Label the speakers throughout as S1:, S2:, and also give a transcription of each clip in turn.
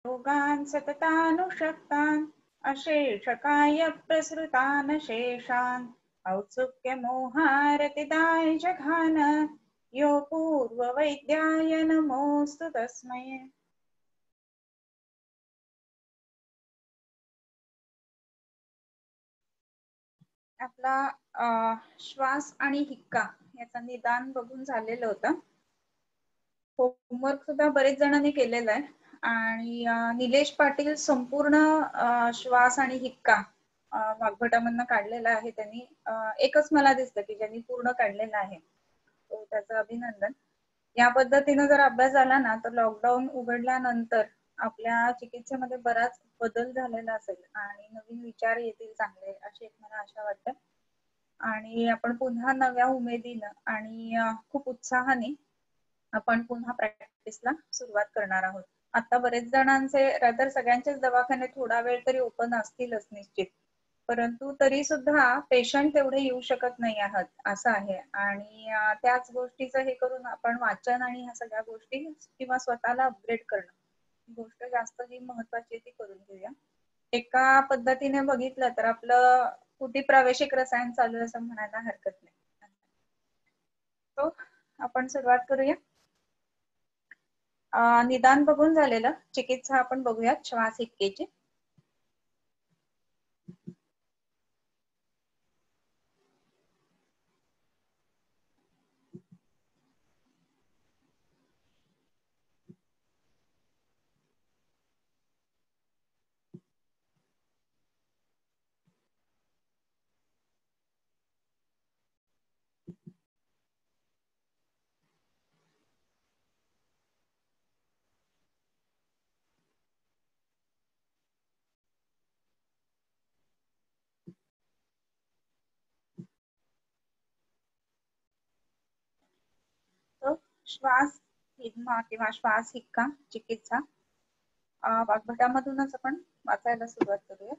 S1: योगान् सततानुषक्तान् अशेषकाय प्रसृतान् शेषान् औत्सुक्यमोहारतिदाय जघान यो पूर्ववैद्याय नमोऽस्तु तस्मै। आपला श्वास आणि हिक्का याचा निदान बघून झालेलं होतं। होमवर्क सुद्धा बरेच जणांनी केलेला आहे आणि निलेश पाटील संपूर्ण श्वास आणि हिक्का वाग्भटामधनं काढलेला आहे त्यांनी। एकच मला दिसतं की ज्यांनी पूर्ण काढलेला आहे, तो त्याचं अभिनंदन। या पद्धतीने जर अभ्यास झाला ना तर लॉकडाऊन उघडल्यानंतर आपल्या चिकित्सेमध्ये बराच बदल झालेला असेल आणि नवीन विचार येतील चांगले, अशी एक मला आशा वाटते। आणि आपण पुन्हा नव्या उमेदीनं आणि खूप उत्साहाने आपण पुन्हा प्रॅक्टिसला सुरुवात करणार आहोत। आता बरेच जणांचे रादर सगळ्यांचेच दवाखाने थोडा वेळ तरी ओपन असतीलच निश्चित, परंतु तरी सुद्धा पेशंट तेवढे येऊ शकत नाही आहात असं आहे। आणि त्याच गोष्टीचं हे करून आपण वाचन आणि ह्या सगळ्या गोष्टी किंवा स्वतःला अपग्रेड करणं गोष्ट जास्त जी महत्वाची ती करून घेऊया। एका पद्धतीने बघितलं तर आपलं कुठे प्रावेशिक रसायन चालू आहे असं म्हणायला हरकत नाही। तो आपण सुरुवात करूया। निदान बघून झालेलं, चिकित्सा आपण बघूयात श्वास हिक्केची। तो श्वास हिद्मा किंवा श्वास हिक्का चिकित्सा वाग्भटामधूनच आपण वाचायला सुरुवात करूया।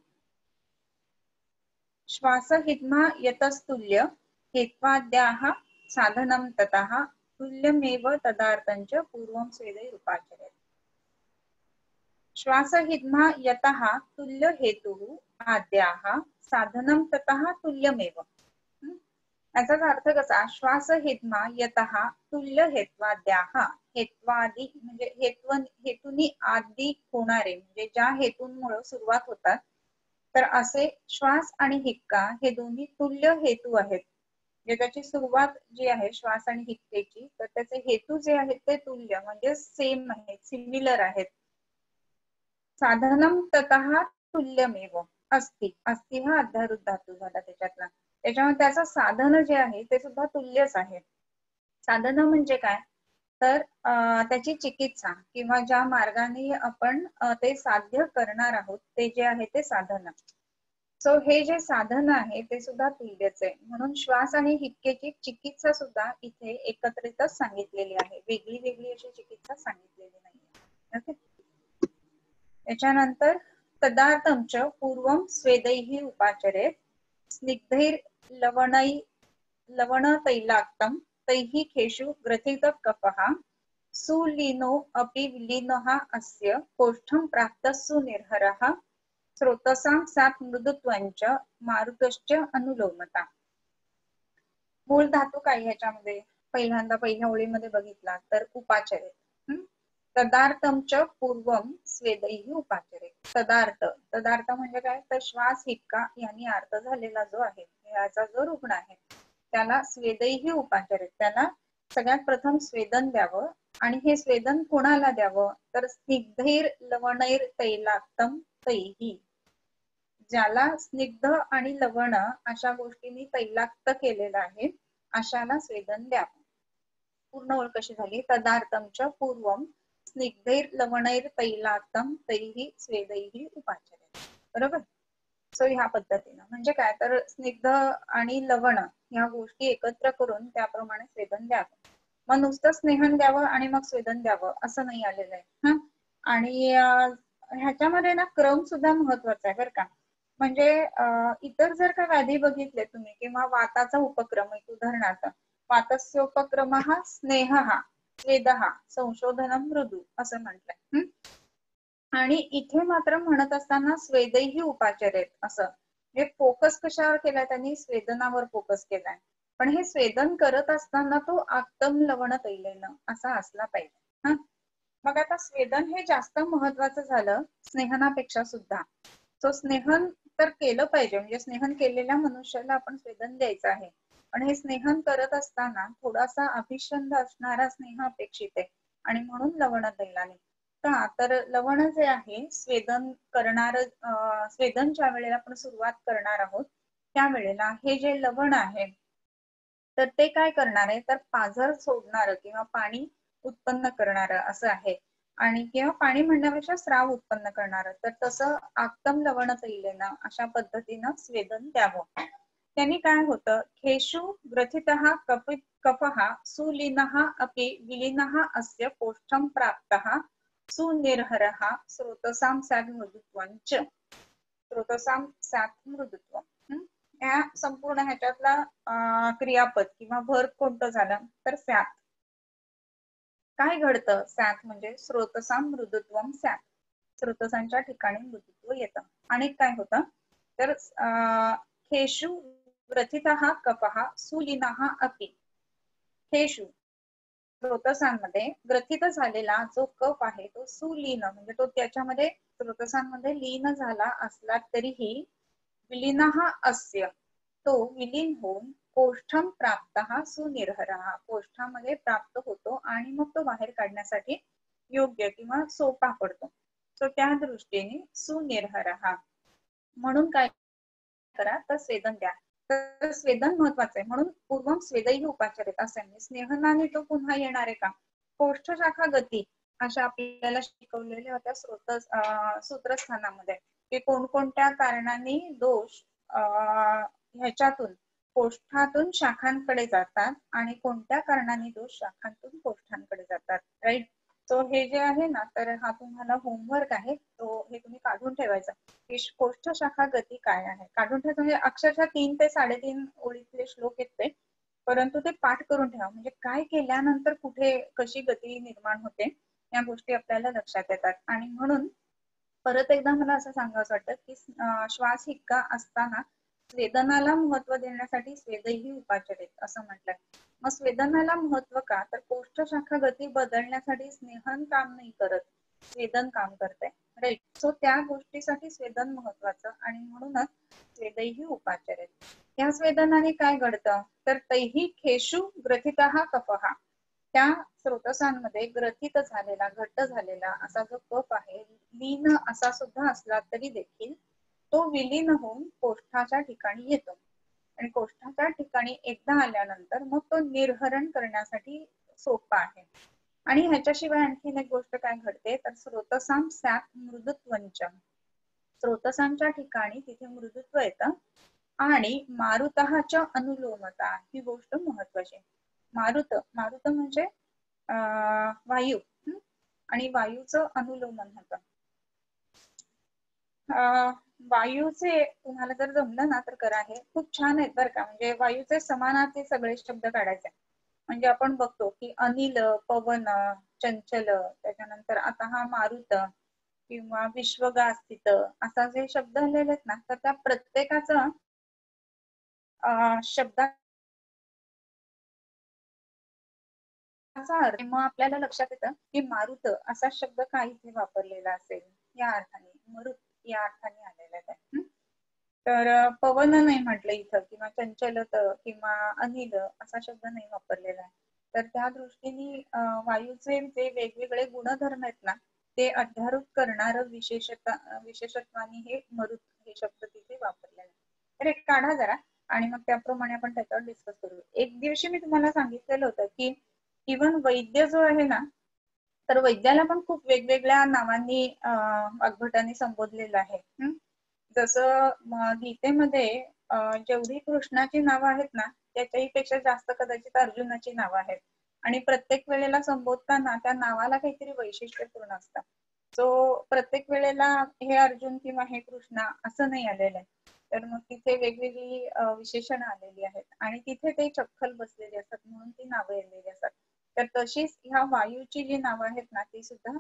S1: श्वास हिद्मा यतस्तुल्य हेत्वाद्याः साधनं ततः तुल्यमेव तदार्थञ्च पूर्वं स्वेदैरुपाचरेत्। श्वास हिद्मा यतः तुल्य हेतुः आद्याः साधनं ततः तुल्यमेव। याचाच अर्थ कसा, श्वास हिद्मा यतः तुल्य हेत्वाद्याः, हेत्वादी म्हणजे हेतूनी आदी होणारे म्हणजे ज्या हेतूंमुळे सुरुवात होतात, तर असे श्वास आणि हिक्का हे दोन्ही तुल्य हेतू आहेत। म्हणजे त्याची सुरुवात जी आहे श्वास आणि हिक्केची, तर त्याचे हेतू जे आहेत ते तुल्य म्हणजे सेम आहेत, सिमिलर आहेत। साधनम ततः तुल्यमेव अस्ति, अस्ति हा अध्यारोप धातू झाला त्याच्यातला, त्याच्यामुळे त्याचं साधन जे आहे ते सुद्धा तुल्यच आहे। साधन म्हणजे काय, तर त्याची चिकित्सा किंवा ज्या मार्गाने आपण ते साध्य करणार आहोत ते जे आहे ते साधन। सो हे जे साधन आहे ते सुद्धा तुल्यच आहे, म्हणून श्वास आणि हिक्केची चिकित्सा सुद्धा इथे एकत्रितच सांगितलेली आहे, वेगळी वेगळी अशी चिकित्सा सांगितलेली नाही। ओके, त्याच्यानंतर तदार्थंच पूर्वं स्वेदैः उपाचरेत् स्निग्धैर लवण तैलाक्तं तैः खेषु ग्रथित कफः सुलीनो अपि विलीनः अस्य कोष्ठं प्राप्तः सुनिर्हरः स्रोतसां सात् मृदुत्वञ्च मारुतश्च अनुलोमता। मूळ धातू काय ह्याच्यामध्ये पहिल्यांदा पहिल्या ओळीमध्ये बघितला तर उपाचरेत। तदार्थंच पूर्वं स्वेदैः उपाचरेत। तदार्थ म्हणजे काय, तर श्वास हिक्का यांनी अर्थ झालेला जो आहे, याचा जो रुग्ण आहे त्याला स्वेदैः उपाचरेत, त्याला सगळ्यात प्रथम स्वेदन द्यावं। आणि हे स्वेदन कोणाला द्यावं, तर स्निग्धैर लवणैर तैलाक्तं तैः, ज्याला स्निग्ध आणि लवण अशा गोष्टींनी तैलाक्त केलेलं आहे अशाला स्वेदन द्यावं। पूर्ण ओळ कशी झाली, तदार्थंच पूर्वं स्निग्धैर लवणैर तैलाक्तं तैः स्वेदैः उपाचरेत्, बरोबर। सो ह्या पद्धतीनं म्हणजे काय, तर स्निग्ध आणि लवण ह्या गोष्टी एकत्र करून त्याप्रमाणे स्वेदन द्यावं। मग नुसतं स्नेहन द्यावं आणि मग स्वेदन द्यावं असं नाही आलेलं आहे। आणि ह्याच्यामध्ये ना क्रम सुद्धा महत्वाचा आहे बरं का। म्हणजे इतर जर का व्याधी बघितले तुम्ही किंवा वाताचा उपक्रम, एक उदाहरणार्थ वातस्य उपक्रमः स्नेहः स्वेदः संशोधनं मृदू असं म्हटलंय। आणि इथे मात्र म्हणत असताना स्वेदैही उपाचार आहेत असं, हे फोकस कशावर केलाय त्यांनी, स्वेदनावर फोकस केलाय. पण हे स्वेदन करत असताना तो आत्तम लवण तैलेन असा असला पाहिजे. मग आता स्वेदन हे जास्त महत्वाचं झालं स्नेहनापेक्षा सुद्धा. तो स्नेहन तर केलं पाहिजे, म्हणजे स्नेहन केलेल्या मनुष्याला आपण स्वेदन द्यायचं आहे. पण हे स्नेहन करत असताना थोडासा अभिषंद असणारा स्नेह अपेक्षित आहे, आणि म्हणून लवण तैलाने. का तर लवण जे आहे स्वेदन करणार, स्वेदन ज्या वेळेला आपण सुरुवात करणार आहोत त्यावेळेला हे जे लवण आहे तर ते काय करणार आहे, तर पाझर सोडणार किंवा पाणी उत्पन्न करणार असं आहे. आणि किंवा पाणी म्हणण्यापेक्षा स्राव उत्पन्न करणार, तर तसं आक्तम लवण तैलेन अशा पद्धतीनं स्वेदन द्यावं. त्यांनी काय होतं, खेशु ग्रथितः कफः सुलीनः अपि विलीनः अस्य कोष्ठं प्राप्तः सुनिर्हरः स्रोतसां स्यात् मृदुत्वं च. स्रोतसां स्यात् मृदुत्वं, या संपूर्ण ह्याच्यातला क्रियापद किंवा भर कोणतं झालं तर स्यात्. काय घडतं, स्यात् म्हणजे स्रोतसां मृदुत्वं स्यात्, स्रोतसांच्या ठिकाणी मृदुत्व येतं. आणि काय होतं तर खेशु ग्रथितः कफः सुलीनः अपि, खेशु स्रोतसांमध्ये ग्रथित झालेला जो कफ आहे तो सुलीन म्हणजे तो त्याच्यामध्ये स्रोतसांमध्ये लीन झाला असला तरीही विलीनः अस्य, तो विलीन होऊन कोष्ठम प्राप्तः सुनिर्हरः, कोष्ठामध्ये प्राप्त होतो आणि मग तो बाहेर काढण्यासाठी योग्य किंवा सोपा पडतो. तो त्या दृष्टीने सुनिर्हरः. म्हणून काय करा तर स्वेदन द्या. तर स्वेदन महत्वाचं आहे, म्हणून पूर्वम स्वेदैही उपाचार आहेत असं आहे. स्नेहनाने तो पुन्हा येणार आहे का, कोष्ठ शाखा गती अशा आपल्याला शिकवलेल्या होत्या सूत्रस्थानामध्ये, की कोणकोणत्या कारणांनी दोष ह्याच्यातून कोष्ठातून शाखांकडे जातात आणि कोणत्या कारणांनी दोष शाखांतून कोष्ठांकडे जातात. राईट. सो हे जे आहे ना, तर हा तुम्हाला होमवर्क आहे, तो हे तुम्ही काढून ठेवायचा की कोष्ठ शाखा गती काय आहे. काढून ठेवायचं म्हणजे अक्षरशः 3 ते 3.5 ओळीतले श्लोक येते, परंतु ते पाठ करून ठेवा, म्हणजे काय केल्यानंतर कुठे कशी गती निर्माण होते या गोष्टी आपल्याला लक्षात येतात. आणि म्हणून परत एकदा मला असं सांगावं वाटतं की श्वास हिक्का असताना स्वेदनाला महत्व देण्यासाठी स्वेदैही उपाचार आहेत असं म्हटलंय. मग स्वेदनाला महत्व का, तर कोष्ठ शाखा गती बदलण्यासाठी स्नेहन काम नाही करत, स्वेदन काम करते. राईट. सो त्या गोष्टीसाठी स्वेदन महत्वाचं, आणि म्हणूनच स्वेदैही उपाचार आहेत. या स्वेदनाने काय घडतं तर तैही खेशु ग्रथितः कफः, त्या स्रोतसांमध्ये ग्रथित झालेला घट्ट झालेला असा जो कफ आहे, लीन असा सुद्धा असला तरी देखील तो विलीन होऊन कोष्ठाच्या ठिकाणी येतो. आणि कोष्ठाच्या ठिकाणी एकदा आल्यानंतर मग तो निर्हरण करण्यासाठी सोपा आहे. आणि ह्याच्याशिवाय आणखीन एक गोष्ट काय घडते तर स्रोतसां स्यात् मृदुत्वंच, स्रोतसांच्या ठिकाणी तिथे मृदुत्व येतं. आणि मारुतःच्या अनुलोमता ही गोष्ट महत्वाची. मारुत, मारुत म्हणजे वायू, आणि वायूचं अनुलोमन होतं. वायूचे तुम्हाला जर जमलं ना तर करा, हे खूप छान आहेत बरं का. म्हणजे वायूचे समानार्थी सगळे शब्द काढायचे. म्हणजे आपण बघतो की अनिल, पवन, चंचल, त्याच्यानंतर आता हा मारुत किंवा विश्वगास्थित असा जे शब्द आलेले आहेत ना, तर त्या प्रत्येकाचं शब्दाचा अर्थ मग आपल्याला लक्षात येतं की मारुत असा शब्द का इथे वापरलेला असेल, या अर्थाने मरुत या अर्थाने आलेला आहे. तर पवन नाही म्हटलं इथं, किंवा चंचलत किंवा अनिल असा शब्द नाही वापरलेला आहे. तर त्या दृष्टीने वायूचे जे वेगवेगळे गुणधर्म आहेत ना ते अध्यारोप करणार विशेषत्वाने हे मरुत हे शब्द तिथे वापरलेला आहे. तर एक काढा जरा आणि मग त्याप्रमाणे आपण त्याच्यावर डिस्कस करू. एक दिवशी मी तुम्हाला सांगितलेलं होतं की इव्हन वैद्य जो आहे ना, तर वैद्याला पण खूप वेगवेगळ्या नावांनी वाग्भटाने संबोधलेलं आहे. जसं गीतेमध्ये जेवढी कृष्णाची नावं आहेत ना त्याच्याही पेक्षा जास्त कदाचित अर्जुनाची नावं आहेत. आणि प्रत्येक वेळेला संबोधताना त्या नावाला काहीतरी वैशिष्ट्यपूर्ण असतं. सो प्रत्येक वेळेला हे अर्जुन किंवा हे कृष्णा असं नाही आलेलं आहे. तर मग तिथे वेगवेगळी विशेषण आलेली आहेत आणि तिथे ते चक्कल बसलेली असतात म्हणून ती नावं आलेली असतात. तर तशीच ह्या वायूची जी नावं आहेत ना ती सुद्धा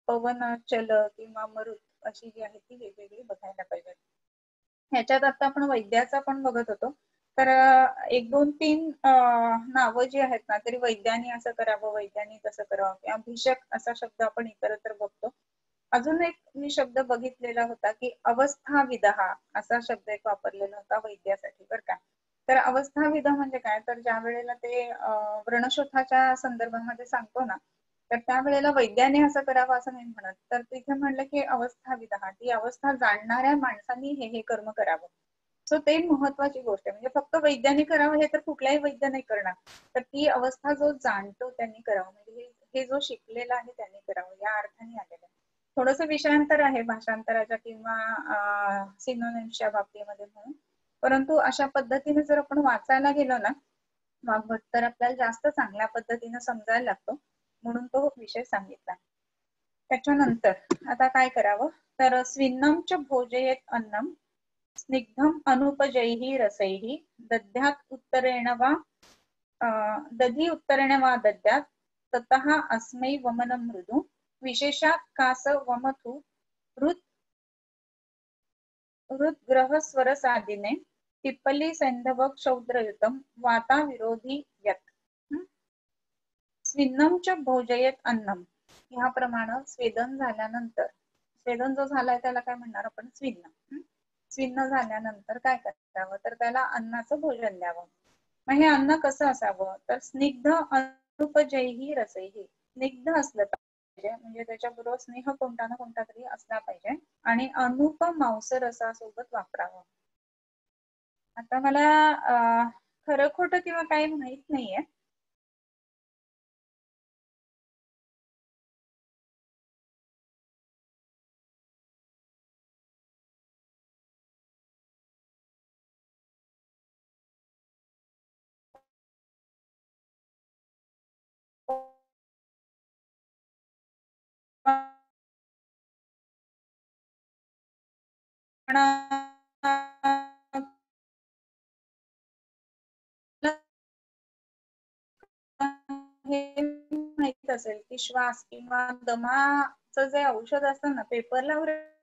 S1: पवन, चल किंवा मरुत अशी जी आहे ती वेगवेगळी बघायला पाहिजे. ह्याच्यात आता आपण वैद्याचा पण बघत होतो. तर 1, 2, 3 नावं जी आहेत ना, तरी वैद्याने असं करावं, वैद्याने तसं करावं, किंवा भिषक असा शब्द आपण इतरत्र बघतो. अजून एक मी शब्द बघितलेला होता की अवस्थाविदहा असा शब्द एक वापरलेला होता वैद्यासाठी, बरं का. तर अवस्थाविद म्हणजे काय, तर ज्या वेळेला ते व्रणशोथाच्या संदर्भामध्ये सांगतो ना, तर त्यावेळेला वैद्याने असं करावं असं नाही म्हणत, तर तिथे म्हणलं की अवस्थाविदहा, ती अवस्था जाणणाऱ्या माणसांनी हे कर्म करावं. सो ते महत्वाची गोष्ट आहे. म्हणजे फक्त वैद्याने करावं हे तर कुठल्याही वैद्य नाही करणार, तर ती अवस्था जो जाणतो त्यांनी करावं, म्हणजे हे जो शिकलेला आहे त्यांनी करावं, या अर्थाने आलेलं आहे. थोडस विषयांतर आहे भाषांतराच्या किंवा सिनोनिम्सच्या बाबतीमध्ये म्हणून, परंतु अशा पद्धतीने जर आपण वाचायला गेलो ना वाग्भट, तर आपल्याला जास्त चांगल्या पद्धतीने समजायला लागतो, म्हणून तो विषय सांगितला. त्याच्यानंतर आता काय करावं, तर स्विन्नम भोजयेत अन्नम स्निग्धम अनुपजैहि रसैहि दध्यात उत्तरेण वा दधी उत्तरेण वा दध्यात ततः अस्मै वमनं मृदु विशेषात कास वमथु हृद्ग्रह स्वर साधिने पिप्पली सैंधव क्षौद्रयुतम वाता विरोधी यत् स्विन्नम च भोजयेत अन्नम, ह्याप्रमाणे स्वेदन झाल्यानंतर, स्वेदन जो झालाय त्याला काय म्हणणार आपण, स्विन्न. स्विन्न झाल्यानंतर काय करावं, तर त्याला अन्नाचं भोजन द्यावं. मग हे अन्न कसं असावं, तर स्निग्ध अनुपजैहि रसैहि, स्निग्ध असलं पाहिजे, म्हणजे त्याच्याबरोबर स्नेह कोणता ना कोणता तरी असला पाहिजे, आणि अनुप मांस रसासोबत वापरावं. आता मला खरं खोटं किंवा काही माहित नाहीये, पण हे माहित असेल की श्वास किंवा दमाचं जे औषध असतं ना, पेपरला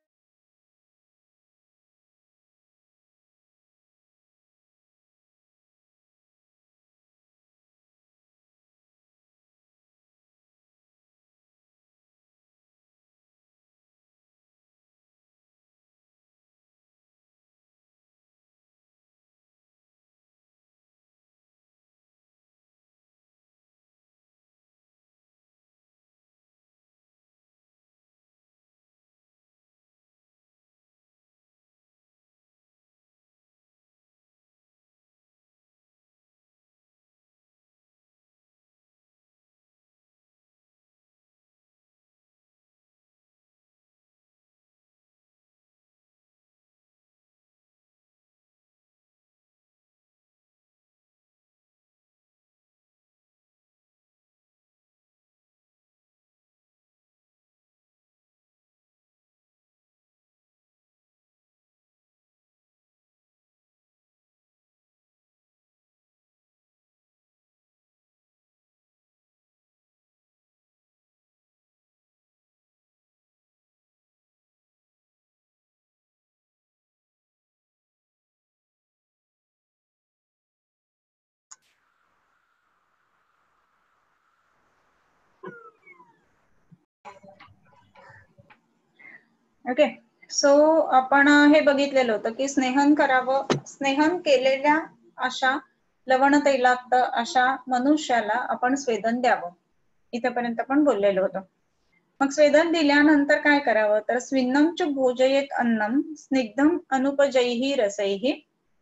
S1: ओके. सो आपण हे बघितलेलं होतं की स्नेहन करावं, स्नेहन केलेल्या अशा लवण तैलाक्त अशा मनुष्याला आपण स्वेदन द्यावं, इथपर्यंत आपण बोललेलो होतो. मग स्वेदन दिल्यानंतर काय करावं, तर स्विन्नम च भोजयेत अन्नम स्निग्धम अनुपजैहि रसैहि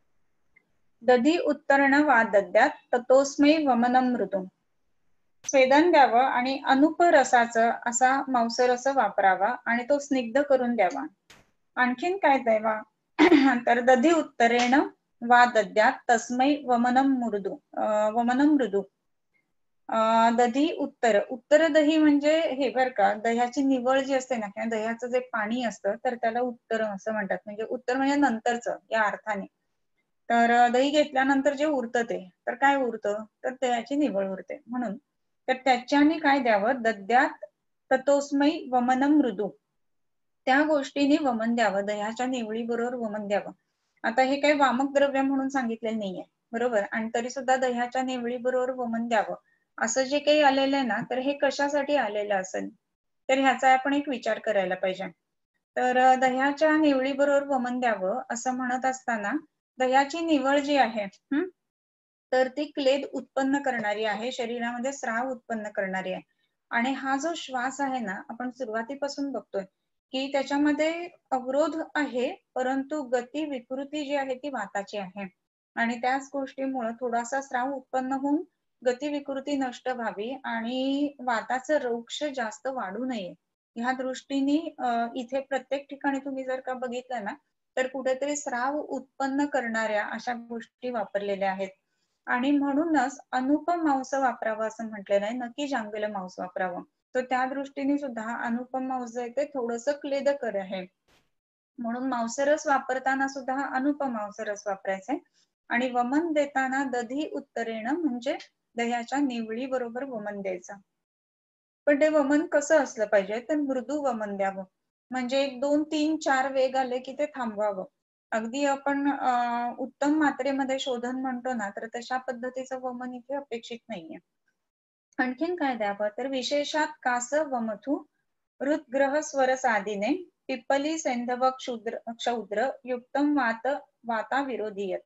S1: दधी उत्तरण वा दद्यात ततोस्मै वमनं मृदुम. स्वेदन द्यावं आणि अनुपरसाचं असा मांसरस वापरावा आणि तो स्निग्ध करून द्यावा. आणखीन काय द्यावा, तर दधी उत्तरेण वा दद्यात तस्मै वमनं मृदू वमनं मृदू. दधी उत्तर दही म्हणजे हे बर का, दह्याची निवळ जी असते ना, किंवा दह्याचं जे पाणी असतं तर त्याला उत्तर असं म्हणतात. म्हणजे उत्तर म्हणजे नंतरचं या अर्थाने. तर दही घेतल्यानंतर जे उरतं ते, तर काय उरतं, तर दह्याची निवळ उरते. म्हणून तर त्याच्याने काय द्यावं, दद्यात ततोस्मै वमनम मृदू, त्या गोष्टीने वमन द्यावं, दह्याच्या निवळी बरोबर वमन द्यावं. आता हे काही वामक द्रव्य म्हणून सांगितलेलं नाहीये, बरोबर, आणि तरी सुद्धा दह्याच्या निवळी बरोबर वमन द्यावं असं जे काही आलेलं आहे ना, तर हे कशासाठी आलेलं असेल, तर ह्याचा आपण एक विचार करायला पाहिजे. तर दह्याच्या निवळी बरोबर वमन द्यावं असं म्हणत असताना दह्याची निवळ जी आहे तर ती क्लेद उत्पन्न करणारी आहे, शरीरामध्ये स्राव उत्पन्न करणारी आहे. आणि हा जो श्वास आहे ना, आपण सुरुवातीपासून बघतोय की त्याच्यामध्ये अवरोध आहे, परंतु गती विकृती जी आहे ती वाताची आहे. आणि त्याच गोष्टीमुळे थोडासा स्राव उत्पन्न होऊन गती विकृती नष्ट व्हावी आणि वाताचं रौक्ष जास्त वाढू नये, ह्या दृष्टीने इथे प्रत्येक ठिकाणी तुम्ही जर का बघितलं ना, तर कुठेतरी स्राव उत्पन्न करणाऱ्या अशा गोष्टी वापरलेल्या आहेत. आणि म्हणूनच अनुपम मांस वापरावं असं म्हटलेलं आहे, नक्की जांगलेलं मांस वापरावं. तर त्या दृष्टीने सुद्धा अनुपम मांस जे आहे ते थोडंसं क्लेदकर आहे, म्हणून मांसरस वापरताना सुद्धा अनुपम मांसरस वापरायचा आहे. आणि वमन देताना दधी उत्तरेनं म्हणजे दह्याच्या निवळी बरोबर वमन द्यायचं. पण ते वमन कसं असलं पाहिजे, तर मृदू वमन द्यावं, म्हणजे 1 2 3 4 वेग आले की ते थांबवावं. अगदी आपण उत्तम मात्रेमध्ये शोधन म्हणतो ना, तर तशा पद्धतीचं वमन इथे अपेक्षित नाहीये. आणखीन काय द्यावं, तर विशेषात कास वमथू हृदग्रह स्वर साधीने पिप्पली सैंधव क्षौद्र युक्तम वाता विरोधीयत.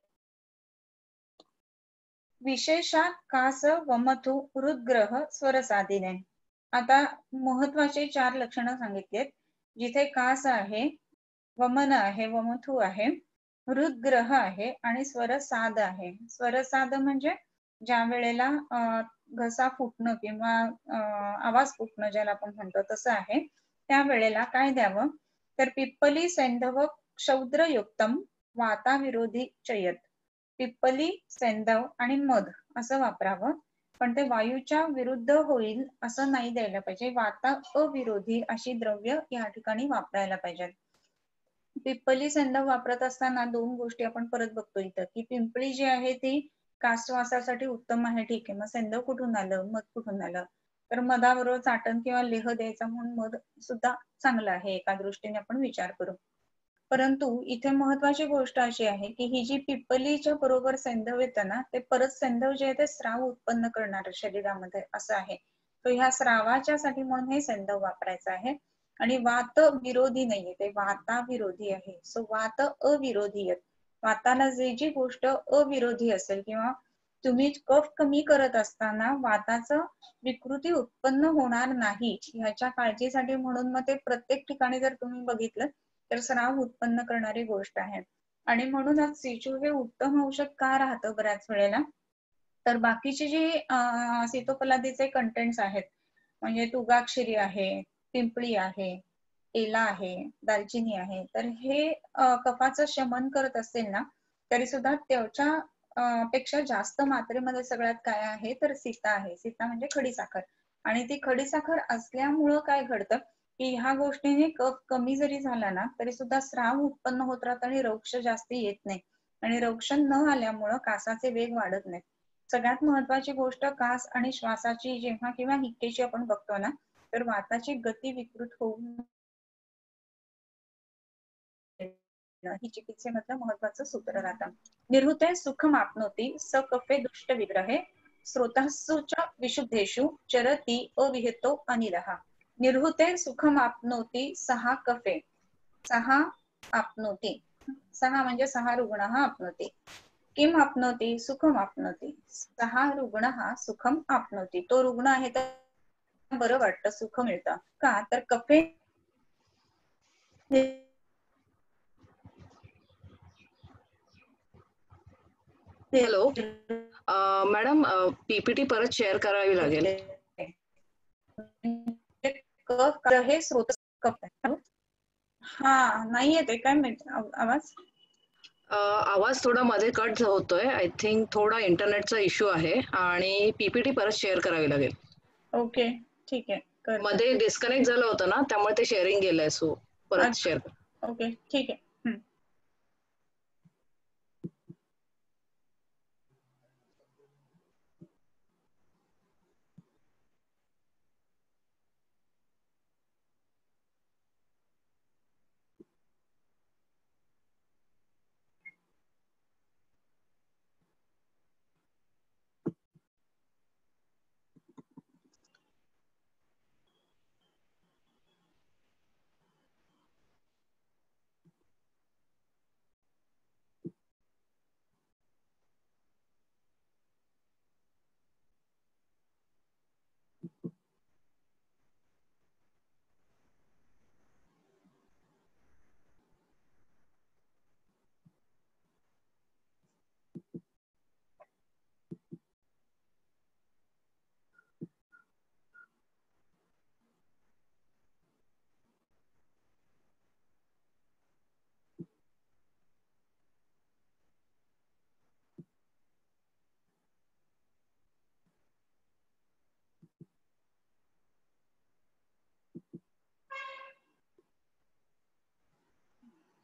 S1: विशेषात कास वमथू हृदग्रह स्वर साधीने. आता महत्वाचे 4 लक्षणं सांगितलीत, जिथे कास आहे, वमन आहे, वमथू आहे, हृदग्रह आहे आणि स्वरसाध आहे. स्वरसाध म्हणजे ज्या वेळेला घसा फुटणं किंवा आवाज फुटणं ज्याला आपण म्हणतो तसं आहे, त्या वेळेला काय द्यावं, तर पिप्पली सैंधव क्षौद्रयुक्तम वाताविरोधी चयत. पिप्पली, सैंधव आणि मध असं वापरावं, पण ते वायूच्या विरुद्ध होईल असं नाही द्यायला पाहिजे. वाता अविरोधी अशी द्रव्य या ठिकाणी वापरायला पाहिजेत. पिप्पली सैंधव वापरत असताना 2 गोष्टी आपण परत बघतो इथं, की पिंपळी जी आहे ती कासवासासाठी उत्तम आहे, ठीक आहे, मग सैंधव कुठून आलं, मध कुठून आलं, तर मधाबरोबर चाटण किंवा लेह द्यायचा म्हणून मध सुद्धा चांगलं आहे एका दृष्टीने आपण विचार करू. परंतु इथे महत्वाची गोष्ट अशी आहे की ही जी पिप्पलीच्या बरोबर सैंधव येतं ना, ते परत सैंधव जे आहे ते स्राव उत्पन्न करणार शरीरामध्ये असं आहे. तो ह्या स्रावाच्या साठी म्हणून हे सैंधव वापरायचं आहे. आणि वात विरोधी नाहीये, ते वाता विरोधी आहे. सो वात अविरोधी आहेत. वाताला जी गोष्ट अविरोधी असेल किंवा तुम्ही कफ कमी करत असताना वाताचं विकृती उत्पन्न होणार नाही ह्याच्या काळजीसाठी म्हणून मग ते प्रत्येक ठिकाणी जर तुम्ही बघितलं तर स्राव उत्पन्न करणारी गोष्ट आहे. आणि म्हणूनच सिचू हे उत्तम औषध का राहतं बऱ्याच वेळेला, तर बाकीचे जे सीतोफलादीचे कंटेंट्स आहेत, म्हणजे तुगाक्षरी आहे, पिंपळी आहे, एला आहे, दालचिनी आहे, तर हे कफाचं शमन करत असेल ना, तरी सुद्धा त्याच्या पेक्षा जास्त मात्रेमध्ये सगळ्यात काय आहे, तर सीता आहे. सीता म्हणजे खडीसाखर. आणि ती खडीसाखर असल्यामुळं काय घडतं की ह्या गोष्टीने कफ कमी जरी झाला ना, तरी सुद्धा स्राव उत्पन्न होत राहत आणि रौक्ष जास्ती येत नाही. आणि रौक्ष न आल्यामुळं कासाचे वेग वाढत नाहीत. सगळ्यात महत्वाची गोष्ट कास आणि श्वासाची जेव्हा किंवा हिक्केची आपण बघतो ना, तर वाताची गती विकृत होऊन ही चिकित्सेमधलं महत्वाचं सूत्र राहतं. निरुते सुखमाप्नोति स कफे दुष्ट विग्रहे स्रोतःसुच विशुद्धेषु चरति अविहितो अनिलः. निर्हुते सुखमाप्नोति सहा कफे. सहा आपनोति, सहा म्हणजे 6 रुग्णः आपनोति. किम आपनोति, सुखम आपनोति. 6 रुग्णः सुखम आपनोति. तो रुग्ण आहे तर बरं वाटतं, सुख मिळतं का, तर कफे
S2: हॅलो मॅडम, पीपीटी परत शेअर करावी लागेल.
S1: कफ हे स्रोत कफ. हा नाही येते काय माहित आवाज.
S2: आवाज थोडा मध्ये कट होतोय. आय थिंक थोडा इंटरनेटचा इश्यू आहे आणि पीपीटी परत शेअर करावी लागेल.
S1: ओके ठीक आहे.
S2: मध्ये डिस्कनेक्ट झालं होतं ना, त्यामुळे ते शेअरिंग गेलंय. सो परत शेअर कर.
S1: ओके ठीक आहे.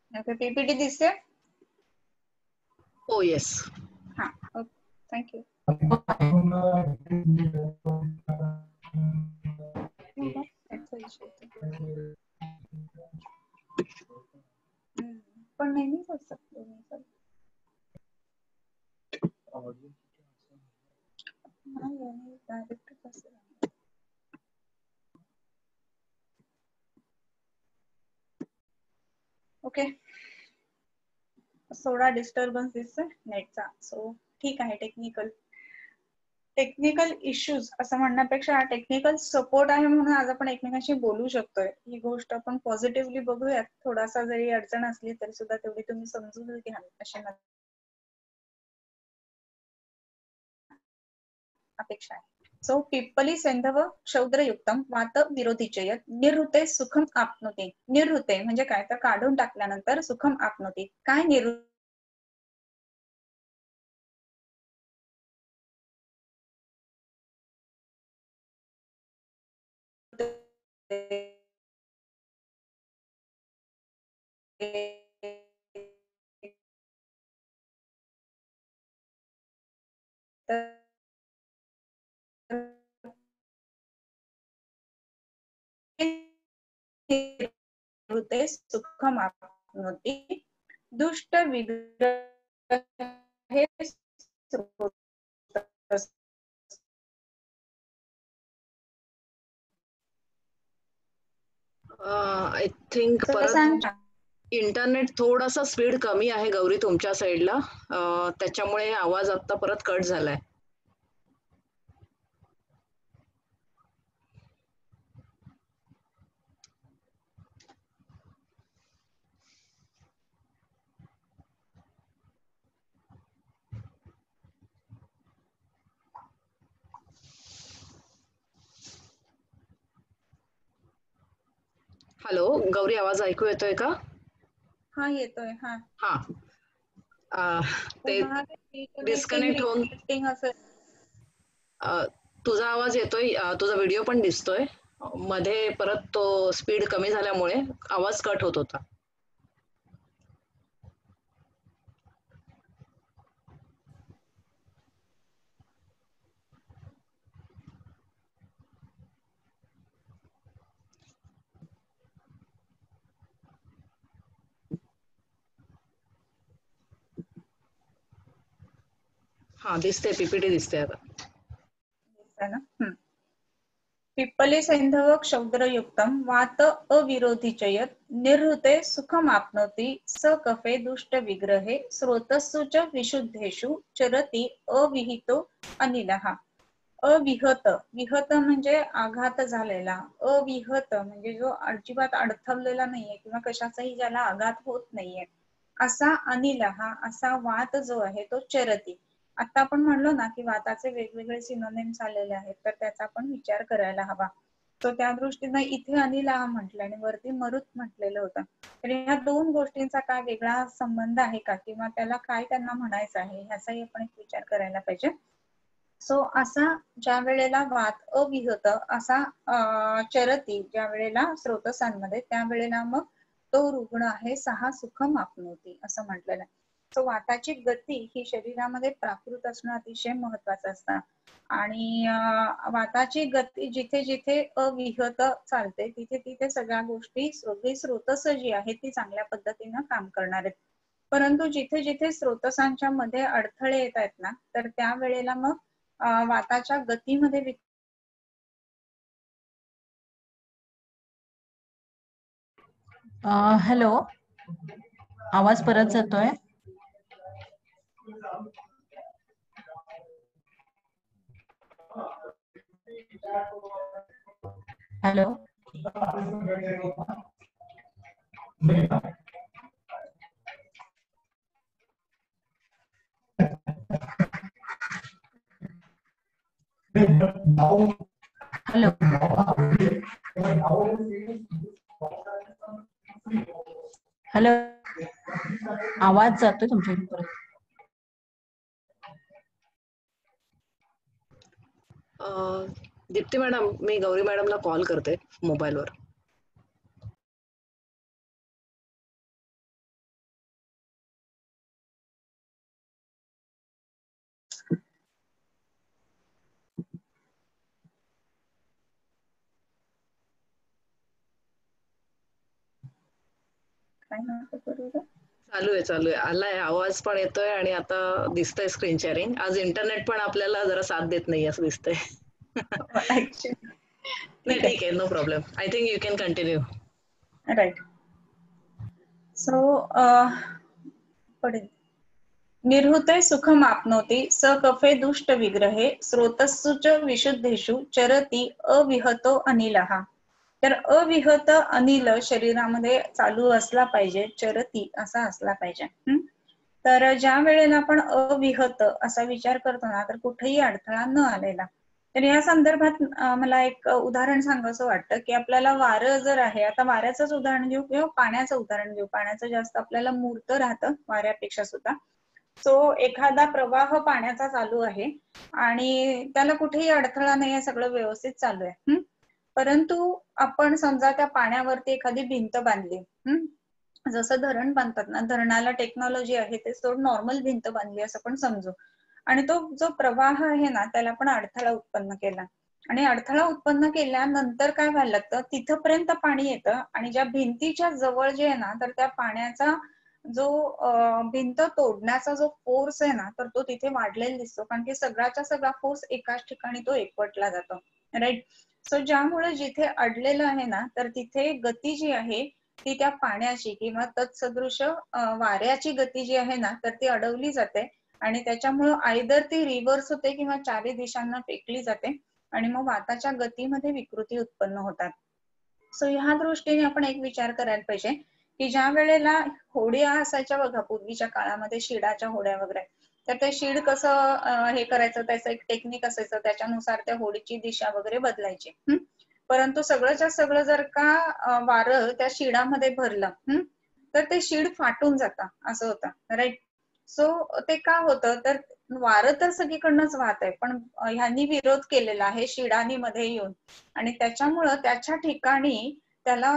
S1: ओके, पीपीटी दिसते?
S2: हो येस.
S1: हा, ओके, थँक्यू. पण नेहमीच असतं डायरेक्ट कसं. ओके, थोडा डिस्टर्बन्स दिसतोय नेटचा, सो ठीक आहे. टेक्निकल इश्यूज असं म्हणण्यापेक्षा टेक्निकल सपोर्ट आहे म्हणून आज आपण एकमेकांशी बोलू शकतोय. ही गोष्ट आपण पॉझिटिव्हली बघूयात. थोडासा जरी अडचण असली तरी सुद्धा तेवढी तुम्ही समजून घ्याल अशी अपेक्षा आहे. सो पिप्पली सैंधव क्षौद्रयुक्तम वात विरोधीचयत निरृते सुखम आपनोते. निरृते म्हणजे काय तर काढून टाकल्यानंतर सुखम आपनोते. काय निरृते? सुखमाप्नोति दुष्ट विग्रह हे
S2: आय थिंक परत इंटरनेट थोडासा स्पीड कमी आहे गौरी तुमच्या साईडला, त्याच्यामुळे आवाज आता परत कट झालाय. हॅलो गौरी, आवाज ऐकू येतोय का?
S1: हा येतोय. हा
S2: हा, ते डिस्कनेक्ट होऊन तुझा आवाज येतोय, तुझा व्हिडिओ पण दिसतोय, मध्ये परत तो स्पीड कमी झाल्यामुळे आवाज कट होत होता. हा दिसते, पीपीटी दिसते आता.
S1: पिप्पली सैंधव क्षौद्रयुक्तम वात अविरोधीचयत निरृते सुखमाप्नोति स कफे दुष्ट विग्रहे स्रोतस्सु च विशुद्धेषु चरति अविहितो अनिलः. अविहत, विहत म्हणजे आघात झालेला, अविहत म्हणजे जो अजिबात अडथळलेला नाहीये किंवा कशाचाही ज्याला आघात होत नाहीये, असा अनिलः, असा वात जो आहे तो चरती. आता आपण म्हणलो ना की वाताचे वेगवेगळे सिनोनिम्स आलेले आहेत, तर त्याचा आपण विचार करायला हवा. तर त्या दृष्टीने इथे अनिलः म्हटलं आणि वरती मरुत म्हटलेलं होतं. तर ह्या दोन गोष्टींचा काय वेगळा संबंध आहे का, किंवा त्याला काय त्यांना म्हणायचं आहे ह्याचाही आपण एक विचार करायला पाहिजे. सो असा ज्या वेळेला वात अविहत असा चरती ज्या वेळेला स्रोतसांमध्ये, त्यावेळेला मग तो रुग्ण आहे सहा सुखम आपनोती असं म्हटलेलं आहे. सो वाताची गती ही शरीरामध्ये प्राकृत असणं अतिशय महत्वाचं असतं. आणि वाताची गती जिथे जिथे अविहत चालते तिथे तिथे सगळ्या गोष्टी, सगळी स्रोतस जी आहेत ती चांगल्या पद्धतीनं काम करणार आहेत. परंतु जिथे जिथे स्रोतसांच्या मध्ये अडथळे येत आहेत ना, तर त्यावेळेला मग वाताच्या गतीमध्ये
S3: हॅलो, आवाज परत जातोय. हॅलो, हॅलो, हॅलो, आवाज जातोय तुमच्याकडून परत.
S2: दीप्ती मॅडम, मी गौरी मॅडमला कॉल करते मोबाईलवर.
S1: काय नको करू ग.
S2: चालू आहे आलाय आवाज पण येतोय आणि आता दिसतंय स्क्रीन शेअरिंग. आज इंटरनेट पण आपल्याला जरा साथ देत नाही असं दिसतंय.
S1: ऍक्च्युली
S2: नाही ठीक आहे, no problem. I think you can continue.
S1: Right. So निर्हुते सुखमाप्नोति स कफे दुष्ट विग्रहे स्रोतस्सु च विशुद्धेषु चरती अविहतो अनिलः. तर अविहत अनिल शरीरामध्ये चालू असला पाहिजे, चरती असा असला पाहिजे. तर ज्या वेळेला आपण अविहत असा विचार करतो ना, तर कुठेही अडथळा न आलेला. तर या संदर्भात मला एक उदाहरण सांगावंसं वाटतं की आपल्याला वारं जर आहे, आता वाऱ्याचंच उदाहरण घेऊ किंवा पाण्याचं उदाहरण घेऊ. पाण्याचं जास्त आपल्याला मूर्त राहतं वाऱ्यापेक्षा सुद्धा. सो एखादा प्रवाह पाण्याचा चालू आहे आणि त्याला कुठेही अडथळा नाही, सगळं व्यवस्थित चालू आहे. परंतु आपण समजा त्या पाण्यावरती एखादी भिंत बांधली, जसं धरण बांधतात ना, धरणाला टेक्नॉलॉजी आहे ते सोड नॉर्मल भिंत बांधली असं पण समजू, आणि तो जो प्रवाह आहे ना त्याला पण अडथळा उत्पन्न केला, आणि अडथळा उत्पन्न केल्यानंतर काय व्हायला लागतं, तिथपर्यंत पाणी येतं आणि ज्या भिंतीच्या जवळ जे आहे ना, तर त्या पाण्याचा जो भिंत तोडण्याचा जो फोर्स आहे ना, तर तो तिथे वाढलेला दिसतो, कारण की सगळ्याचा सगळा फोर्स एकाच ठिकाणी तो एकवटला जातो. राईट. सो ज्यामुळे जिथे अडलेलं आहे ना, तर तिथे गती जी आहे ती त्या पाण्याची किंवा तत्सदृश वाऱ्याची गती जी आहे ना, तर ती अडवली जाते आणि त्याच्यामुळे आयदर ती रिव्हर्स होते किंवा चारी दिशांना फेकली जाते आणि मग वाताच्या गतीमध्ये विकृती उत्पन्न होतात. सो ह्या दृष्टीने आपण एक विचार करायला पाहिजे की ज्या वेळेला होड्या असायच्या बघा पूर्वीच्या काळामध्ये, शिडाच्या होड्या वगैरे, तर ते शिड कसं हे करायचं, त्याचं एक टेक्निक असायचं, त्याच्यानुसार त्या होडीची दिशा वगैरे बदलायची. परंतु सगळंच्या सगळं जर का वारं त्या शिडामध्ये भरलं तर ते शिड फाटून जातं, असं होतं. राईट. सो ते का होतं, तर वारं तर सगळीकडनंच वाहत आहे, पण ह्यांनी विरोध केलेला आहे शिडानी मध्ये येऊन, आणि त्याच्यामुळं त्याच्या ठिकाणी त्याला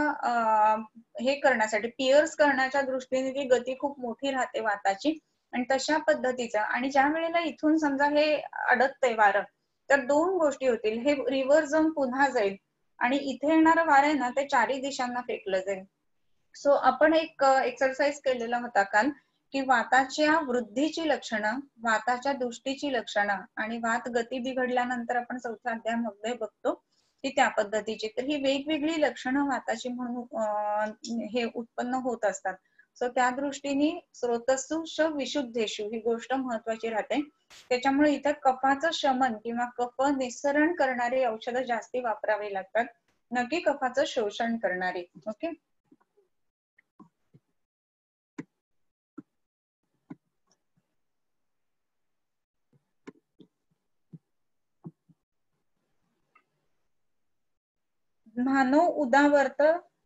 S1: हे करण्यासाठी, पिअर्स करण्याच्या दृष्टीने ती गती खूप मोठी राहते वाताची, आणि तशा पद्धतीचं. आणि ज्या वेळेला इथून समजा हे अडकतंय वारं, तर दोन गोष्टी होतील, हे रिव्हर्स जाऊन पुन्हा जाईल आणि इथे येणारं वारं आहे ना ते चारी दिशांना फेकलं जाईल. सो आपण एक एक्सरसाइज केलेला होता काल की वाताच्या वृद्धीची लक्षणं, वाताच्या दृष्टीची लक्षणं आणि वात गती बिघडल्यानंतर आपण चौथ्या अध्यायामध्ये बघतो की त्या पद्धतीची. तर ही वेगवेगळी लक्षणं वाताची म्हणून हे उत्पन्न होत असतात. सो त्या दृष्टीने स्रोतस्सु विशुद्धेषु ही गोष्ट महत्वाची राहते. त्याच्यामुळे इथं कफाचं शमन किंवा कफ निस्सरण करणारी औषधं जास्ती वापरावी लागतात, नक्की कफाचं शोषण करणारी. ओके. म्हानो उदावर्त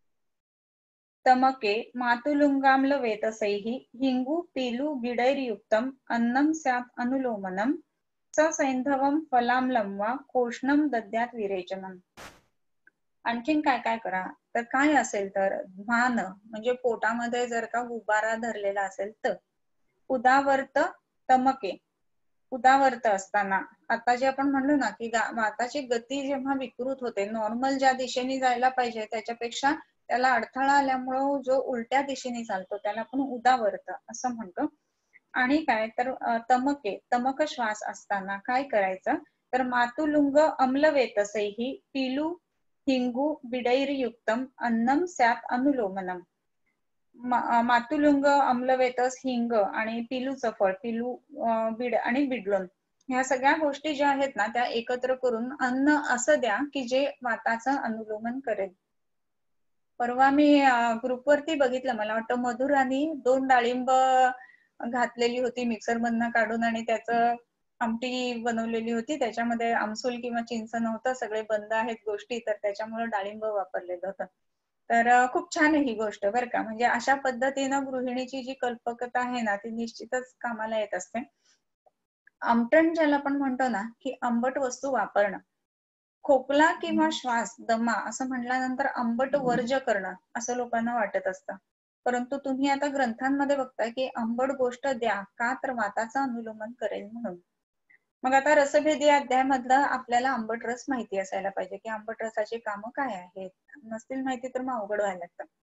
S1: तमके मातुलुंगाम्ल वेतसैः हिंगु पीलु गिडैर्युक्तम अन्नम स्यात् अनुलोमनम ससैंधवम फलाम्लं वा कोष्णम दद्यात् विरेचनम. आणखीन काय काय करा, तर काय असेल तर म्हान म्हणजे पोटामध्ये जर का गुबारा धरलेला असेल तर, उदावर्त तमके, उदावर्त असताना, आता जे आपण म्हणलो ना की वाताची गती जेव्हा विकृत होते, नॉर्मल ज्या दिशेने जायला पाहिजे त्याच्यापेक्षा त्याला अडथळा आल्यामुळं जो उलट्या दिशेने चालतो त्याला आपण उदावर्त असं म्हणतो. आणि काय तर तमके, तमक श्वास असताना काय करायचं, तर मातुलुंग अम्लवेतसैः पीलू हिंगू बिडैर्युक्तम अन्नम स्यात् अनुलोमनम. मातुलुंग, अम्लवेतस, हिंग आणि पिलूचं फळ, पिलू, बीड आणि बिडलोन, ह्या सगळ्या गोष्टी ज्या आहेत ना त्या एकत्र करून अन्न असं द्या की जे वाताचं अनुलोमन करेल. परवा मी ग्रुपवरती बघितलं, मला वाटतं मधुरानी 2 डाळिंब घातलेली होती मिक्सर मधनं काढून आणि त्याचं आमटी बनवलेली होती, त्याच्यामध्ये आमसूल किंवा चिंच नव्हतं, सगळे बंद आहेत गोष्टी, तर त्याच्यामुळे डाळिंब वापरलेलं होतं. तर खूप छान आहे ही गोष्ट बरं का. म्हणजे अशा पद्धतीनं गृहिणीची जी कल्पकता आहे ना ती निश्चितच कामाला येत असते. आमटण ज्याला आपण म्हणतो ना की आंबट वस्तू वापरणं, खोकला किंवा श्वास दमा असं म्हटल्यानंतर आंबट वर्ज करणं असं लोकांना वाटत असतं, परंतु तुम्ही आता ग्रंथांमध्ये बघताय की आंबट गोष्ट द्या का, तर वाताचं अनुलोमन करेल म्हणून. मग आता रसभेदी अध्यायामधलं आपल्याला आंबट रस माहिती असायला पाहिजे की आंबट रसाची कामं काय आहेत, नसतील माहिती तर मग अवघड व्हायला लागतं.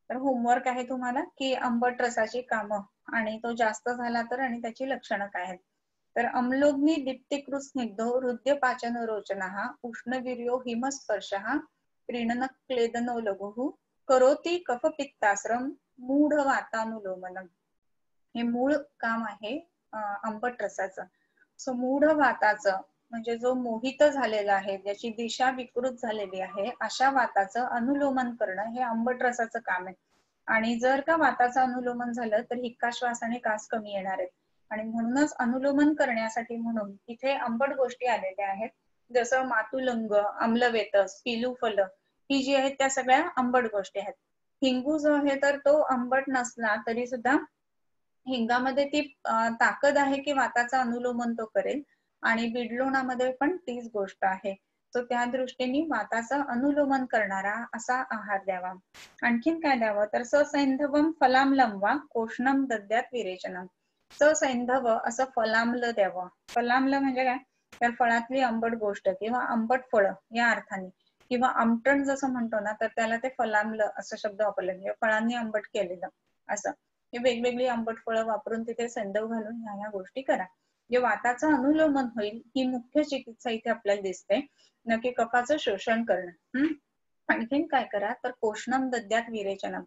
S1: तर होमवर्क आहे तुम्हाला की आंबट रसाची कामं आणि तो जास्त झाला तर आणि त्याची लक्षणं काय आहेत. तर अम्लोग्नी दीप्तिकृत स्निग्धो हृदय पाचन रोचनः उष्णवीर्यो हिमस्पर्शः प्रीणन क्लेदनो लघुः करोति कफ पित्ताश्रम मूढ वातानुलोमनम. हे मूळ काम आहे आंबट रसाचं. सो मूढ वाताचं म्हणजे जो मोहित झालेला आहे, ज्याची दिशा विकृत झालेली आहे, अशा वाताचं अनुलोमन करणं हे आंबट रसाचं काम आहे. आणि जर का वाताचं अनुलोमन झालं तर हिक्का श्वास आणि कास कमी येणार आहेत. आणि म्हणूनच अनुलोमन करण्यासाठी म्हणून इथे आंबट गोष्टी आलेल्या आहेत, जसं मातुलंग, आम्लवेतस, पिलूफल, ही जी आहेत त्या सगळ्या आंबट गोष्टी आहेत. हिंगू जो आहे तर तो आंबट नसला तरी सुद्धा हिंगामध्ये ती ताकद आहे की वाताचं अनुलोमन तो करेल, आणि बिडलोणामध्ये पण तीच गोष्ट आहे. तो त्या दृष्टीने वाताचं अनुलोमन करणारा असा आहार द्यावा. आणखीन काय द्यावं तर ससैंधवम फलामलम वा कोष्णम दद्यात विरेचनम. ससैंधव असं फलामल द्यावं. फलामल म्हणजे काय तर फळातली आंबट गोष्ट किंवा आंबट फळ या अर्थाने, किंवा आमटण जसं म्हणतो ना तर त्याला ते फलामल असं शब्द वापरले, म्हणजे फळांनी आंबट केलेलं असं. हे वेगवेगळी आंबट फळं वापरून तिथे सैंधव घालून ह्या गोष्टी करा. जे वाताचं अनुलोमन होईल ही मुख्य चिकित्सा इथे आपल्याला दिसते, नक्की कफाचं शोषण करणं. आणखीन काय करा तर कोष्णम दद्यात विरेचनम,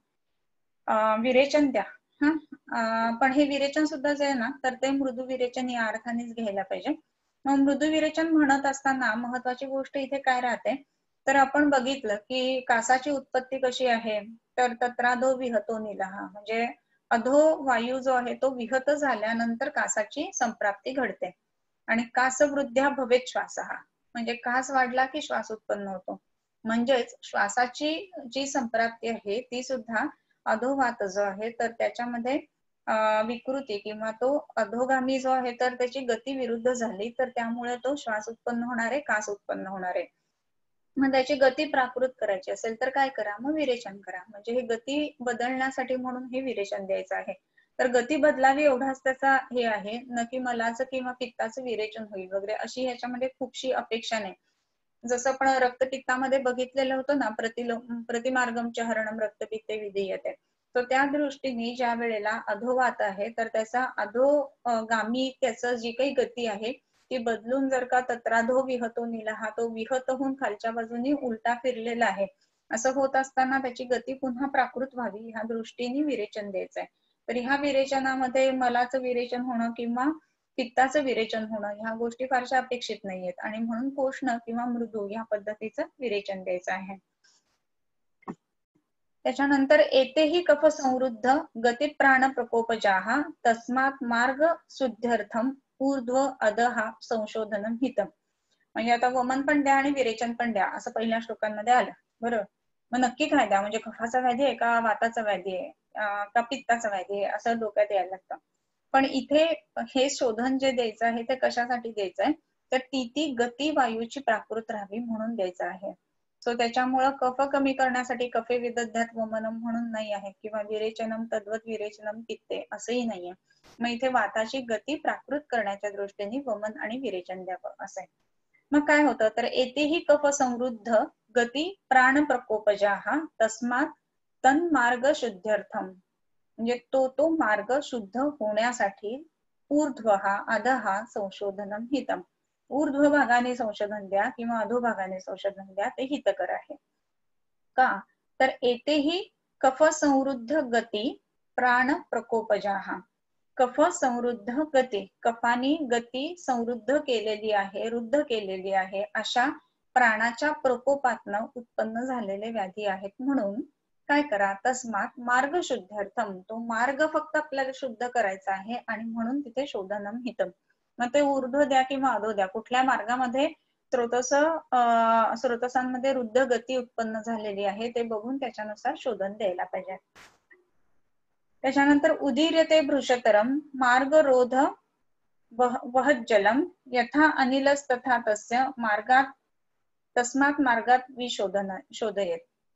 S1: विरेचन द्या. पण हे विरेचन सुद्धा जे आहे ना तर ते मृदू विरेचन या अर्थानेच घ्यायला पाहिजे. मग मृदू विरेचन म्हणत असताना महत्वाची गोष्ट इथे काय राहते तर आपण बघितलं की कासाची उत्पत्ती कशी आहे तर तत्राधो विहतो निलहा, म्हणजे अधो वायू जो आहे तो विहत झाल्यानंतर कासाची संप्राप्ती घडते. आणि कासवृद्ध्या भवेत श्वासः, म्हणजे कास वाढला की श्वास उत्पन्न होतो. म्हणजेच श्वासाची जी संप्राप्ती आहे ती सुद्धा अधोवात जो आहे तर त्याच्यामध्ये विकृती किंवा तो अधोगामी जो आहे तर त्याची गती विरुद्ध झाली तर त्यामुळे तो श्वास उत्पन्न होणार आहे, कास उत्पन्न होणार आहे. मग त्याची गती प्राकृत करायची असेल तर काय करा मग विरेचन करा. म्हणजे हे गती बदलण्यासाठी म्हणून हे विरेचन द्यायचं आहे. तर गती बदलावी एवढाच त्याचा हे आहे, न की मलाचं किंवा पित्ताचं विरेचन होईल वगैरे अशी ह्याच्यामध्ये खूपशी अपेक्षा नाही. जसं आपण रक्तपित्तामध्ये बघितलेलं होतं ना प्रतिमार्गमच्या हरणम रक्तपित्ते विधीयते, तर त्या दृष्टीने ज्या वेळेला अधोवात आहे तर त्याचा अधोगामी त्याचं जी काही गती आहे ती बदलून जर का तत्राधो विहतो निलहा, तो विहत होऊन खालच्या बाजूने उलटा फिरलेला आहे, असं होत असताना त्याची गती पुन्हा प्राकृत व्हावी ह्या दृष्टीने विरेचन द्यायचंय. तर ह्या विरेचनामध्ये मलाचं विरेचन होणं किंवा पित्ताचं विरेचन होणं ह्या गोष्टी फारशा अपेक्षित नाहीयेत, आणि म्हणून कोष्ण किंवा मृदू या पद्धतीचं विरेचन द्यायचं आहे. त्याच्यानंतर एतेही कफ समृद्ध गती प्राण प्रकोपजाः तस्मात् मार्ग शुद्ध्यर्थम ऊर्ध्व अधहा संशोधनम हितम. म्हणजे आता वमन पण द्या आणि विरेचन पण द्या असं पहिल्या श्लोकांमध्ये आलं, बरोबर. मग नक्की काय द्या, म्हणजे कफाचा व्याधी आहे का वाताचा व्याधी आहे का पित्ताचा व्याधी आहे असं डोक्यात यायला लागतं. पण इथे हे शोधन जे द्यायचं आहे ते कशासाठी द्यायचंय तर ती गती वायूची प्राकृत राहावी म्हणून द्यायचं आहे. सो त्याच्यामुळं कफ कमी करण्यासाठी कफे विदध्यात वमनम म्हणून नाही आहे, किंवा विरेचनम तद्वत विरेचनम पित्ते असंही नाहीये. मग इथे वाताची गती प्राकृत करण्याच्या दृष्टीने वमन आणि विरेचन द्यावं असं आहे. मग काय होतं तर येतेही कफ समृद्ध गती प्राण प्रकोपजाः तस्मात् तन मार्ग शुद्ध्यर्थम, म्हणजे तो मार्ग शुद्ध होण्यासाठी ऊर्ध्वहा अधहा संशोधनम हितम, ऊर्ध्व भागाने संशोधन द्या किंवा अधोभागाने संशोधन द्या ते हितकर आहे. का तर येतेही कफ समृद्ध गती प्राण प्रकोपजाः, कफ समृद्ध गती, कफानी गती समृद्ध केलेली आहे, रुद्ध केलेली आहे अशा प्राणाच्या प्रकोपातनं उत्पन्न झालेले व्याधी आहेत. म्हणून काय करा तस्मात मार्ग शुद्ध्यर्थम, तो मार्ग फक्त आपल्याला शुद्ध करायचा आहे आणि म्हणून तिथे शोधनम हितम. मग ते ऊर्ध्व द्या किंवा अधो द्या, कुठल्या मार्गामध्ये स्रोतसांमध्ये रुद्ध गती उत्पन्न झालेली आहे ते बघून त्याच्यानुसार शोधन द्यायला पाहिजे. त्याच्यानंतर उदीर्यते भृशतरम मार्ग रोध वहज्जलम यथा अनिलस्तथा तस्य मार्गात तस्मात् मार्गात शोधयेत.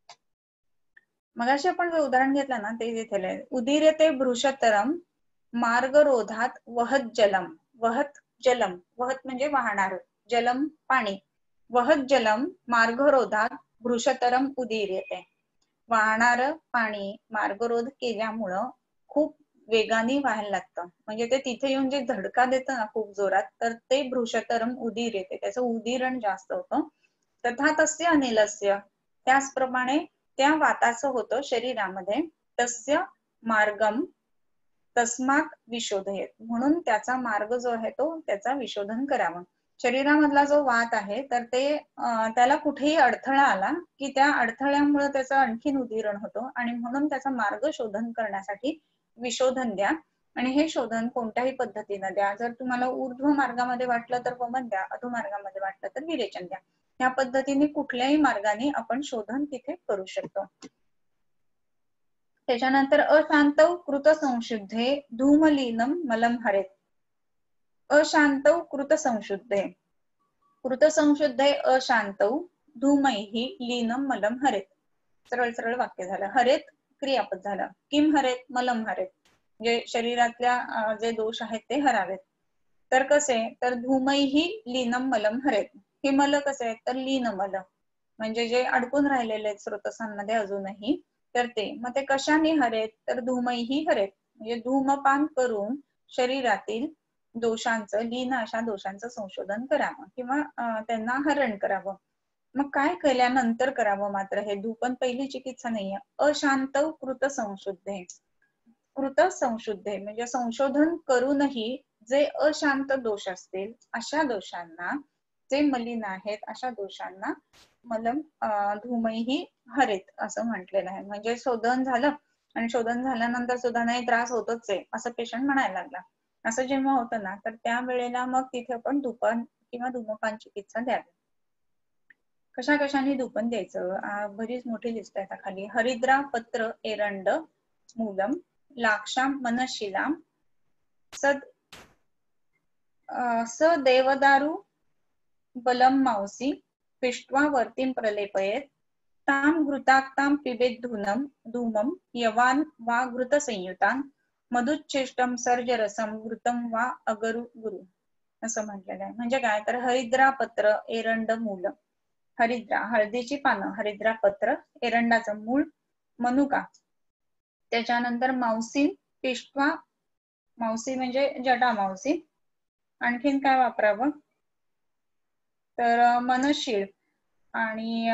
S1: मगाशी आपण जे उदाहरण घेतलं ना ते इथे उदीर्यते भृशतरम मार्ग रोधात वहत जलम, वहत जलम, वहत म्हणजे वाहणार, जलम पाणी, वहत जलम मार्ग रोधात भृशतरम उदीर्यते. वाहणारं पाणी मार्गरोध केल्यामुळं खूप वेगाने व्हायला लागतं, म्हणजे ते तिथे येऊन जे धडका देतं ना खूप जोरात, तर ते भ्रूशतरम उदीर येते, त्याचं उदीरण जास्त होतं. तथा तस्य अनिलस्य, त्याचप्रमाणे त्या वाताचं होतं शरीरामध्ये, तस्य मार्गम तस्मात विशोधयेत, म्हणून त्याचा मार्ग जो आहे तो त्याचा विशोधन करावा. शरीरामधला जो वात आहे तर ते त्याला कुठेही अडथळा आला की त्या अडथळ्यामुळे त्याचं आणखीन उदीरण होतं, आणि म्हणून त्याचा मार्ग शोधन करण्यासाठी विशोधन द्या. आणि हे शोधन कोणत्याही पद्धतीने द्या. जर तुम्हाला ऊर्ध्व मार्गामध्ये वाटलं तर वमन द्या, अधो मार्गामध्ये वाटलं तर विरेचन द्या. या पद्धतीने कुठल्याही मार्गाने आपण शोधन तिथे करू शकतो. त्याच्यानंतर अशांतौ कृत संशुद्धे धूमलीनम मलम हरेत. अशांतौ कृत संशुद्धे, कृत संशुद्धे अशांतौ धूमैहि लीनम मलम हरेत. सरळ सरळ वाक्य झालं. हरेत क्रियापद झालं. किम हरेत, मलम हरेत, म्हणजे शरीरातल्या जे दोष आहेत ते हरावेत. तर कसे, तर धूमैहि लीनम मलम हरेत. हे मल कसे आहेत, तर लीन मल, म्हणजे जे अडकून राहिलेले आहेत स्रोतसांमध्ये अजूनही, तर ते मग ते कशाने हरेत, तर धूमैहि हरेत, म्हणजे धूमपान करून शरीरातील दोषांचं, लीन अशा दोषांचं संशोधन करावं किंवा त्यांना हरण करावं. मग काय केल्यानंतर करावं मात्र हे धूपन पहिली चिकित्सा नाहीये. अशांत कृत संशुद्धे, कृत संशुद्धे म्हणजे संशोधन करूनही जे अशांत दोष असतील अशा दोषांना, जे मलिन आहेत अशा दोषांना मलम धूमैहि हरेत असं म्हटलेलं आहे. म्हणजे शोधन झालं आणि शोधन झाल्यानंतर सुद्धा नाही त्रास होतच आहे असं पेशंट म्हणायला लागला, असं जेव्हा होतं ना, तर त्या वेळेला मग तिथे आपण धूपन किंवा धूमपान चिकित्सा द्यावी. कशा कशाने धूपन द्यायचं, बरीच मोठी लिस्ट आहे खाली. हरिद्रा पत्र एरंड मूलम लाक्षाम मनशिलाम स देवदारू बलम मांसी पिष्ट्वा वर्तीम प्रलेपयेत ताम घृताक्ताम पिबेत धूमम यवान वा घृत संयुतान मधुच्छिष्टम सर्जरसम घृतम वा अगरु गुरु असं म्हटलेलं आहे. म्हणजे काय, तर हरिद्रा पत्र एरंड मूल, हरिद्रा हळदीची पानं, हरिद्रा पत्र, एरंडाचं मूळ, मनुका, त्याच्यानंतर मावसी पिष्ट्वा, मावसी म्हणजे जटा मावसी, आणखीन काय वापरावं, तर मनशीळ आणि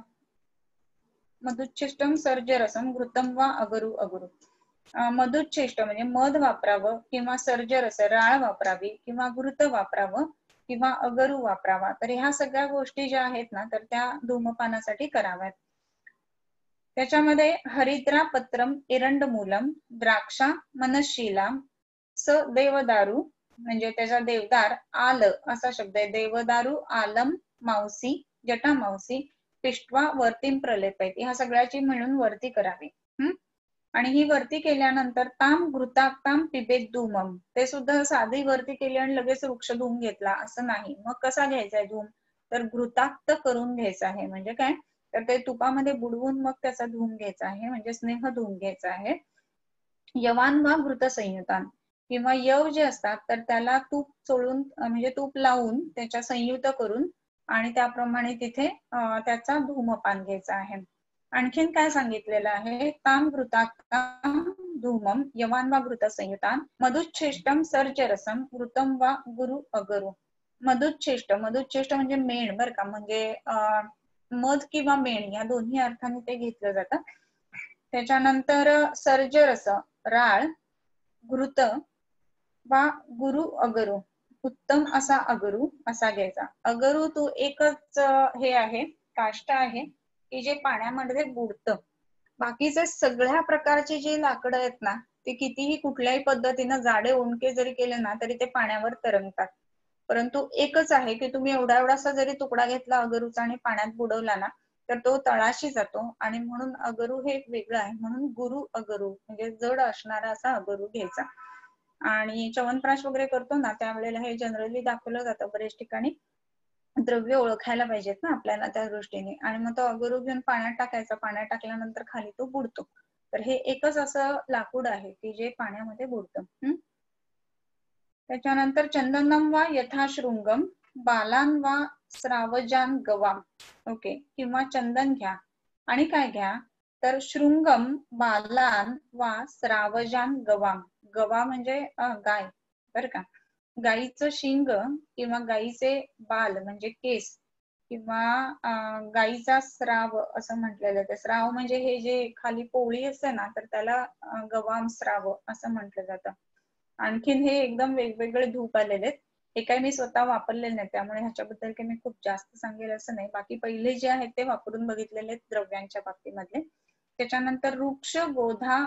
S1: मधुच्छिष्टम सर्जरसम घृतम वा अगरु अगरु. मधुच्छिष्ट म्हणजे मध वापरावं किंवा सर्जरस राळ वापरावी किंवा घृत वापरावं किंवा अगरू वापरावा. तर ह्या सगळ्या गोष्टी ज्या आहेत ना, तर त्या धूमपानासाठी कराव्यात. त्याच्यामध्ये हरिद्रा पत्रम एरंड मूलम द्राक्षा मनशीलाम स देवदारू, म्हणजे त्याचा देवदार, आल असा शब्द आहे, देवदारू, आलम, मावसी, जटा मावसी, पिष्ट्वा वर्तीम प्रलेपयत, ह्या सगळ्याची मिळून वर्ती करावी. आणि ही वर्ती केल्यानंतर ताम घृताक्ताम पिबेत धूमम, ते सुद्धा साधी वर्ती केली आणि लगेच वृक्ष धूम घेतला असं नाही. मग कसा घ्यायचा आहे धूम, तर घृताक्त करून घ्यायचा आहे. म्हणजे काय, तर ते तुपामध्ये बुडवून मग त्याचा धूम घ्यायचा आहे, म्हणजे स्नेह धूम घ्यायचा आहे. यवान वा घृत संयुतान, किंवा यव जे असतात तर त्याला तूप चोळून म्हणजे तूप लावून त्याच्या संयुक्त करून आणि त्याप्रमाणे तिथे त्याचा धूमपान घ्यायचा आहे. आणखीन काय सांगितलेलं आहे, ताम घृताक्ताम धूमम यवान वा घृत संयुतान मधुच्छिष्टम सर्जरसम घृतम वा गुरु अगरू. मधुच्छिष्ट, मधुच्छिष्ट म्हणजे मेण बर का, म्हणजे मध किंवा मेण या दोन्ही अर्थाने ते घेतलं जातं. त्याच्यानंतर सर्जरस राळ, घृत वा गुरु अगरू, उत्तम असा अगरू असा घ्यायचा. अगरू तो एकच हे आहे, काष्ट आहे की जे पाण्यामध्ये बुडतं. बाकीचे सगळ्या प्रकारचे जे लाकडं आहेत ना, ते कितीही कुठल्याही पद्धतीनं जाडे ओंडके जरी केले ना तरी ते पाण्यावर तरंगतात. परंतु एकच आहे की तुम्ही एवढा एवढासा जरी तुकडा घेतला अगरूचा आणि पाण्यात बुडवला ना तर तो तळाशी जातो, आणि म्हणून अगरू हे वेगळं आहे. म्हणून गुरु अगरू म्हणजे जड असणारा असा अगरू घ्यायचा. आणि च्यवनप्राश वगैरे करतो ना त्यावेळेला हे जनरली दाखवलं जातं बरेच ठिकाणी, द्रव्य ओळखायला पाहिजेत ना आपल्याला त्या दृष्टीने. आणि मग तो अगरू घेऊन पाण्यात टाकायचा, पाण्यात टाकल्यानंतर खाली तो बुडतो. तर हे एकच असं लाकूड आहे की जे पाण्यामध्ये बुडतं. त्याच्यानंतर चंदनम वा यथाशृंगम बालान वा श्रावजान गवाम, ओके, किंवा चंदन घ्या आणि काय घ्या, तर शृंगम बालान वा स्रावजान गवाम. गवा म्हणजे गाय बर का. गाईचं शिंग किंवा गाईचे बाल म्हणजे केस किंवा गाईचा स्राव असं म्हटलेलं आहे. स्राव म्हणजे हे जे खाली पोळी असते ना तर त्याला गवाम स्राव असं म्हटलं जातं. आणखीन हे एकदम वेगवेगळे धूप आलेले आहेत. हे काही मी स्वतः वापरलेले नाही त्यामुळे ह्याच्याबद्दल काही मी खूप जास्त सांगेल असं नाही. बाकी पहिले जे आहेत ते वापरून बघितलेले आहेत द्रव्यांच्या बाबतीमध्ये. त्याच्यानंतर वृक्ष गोधा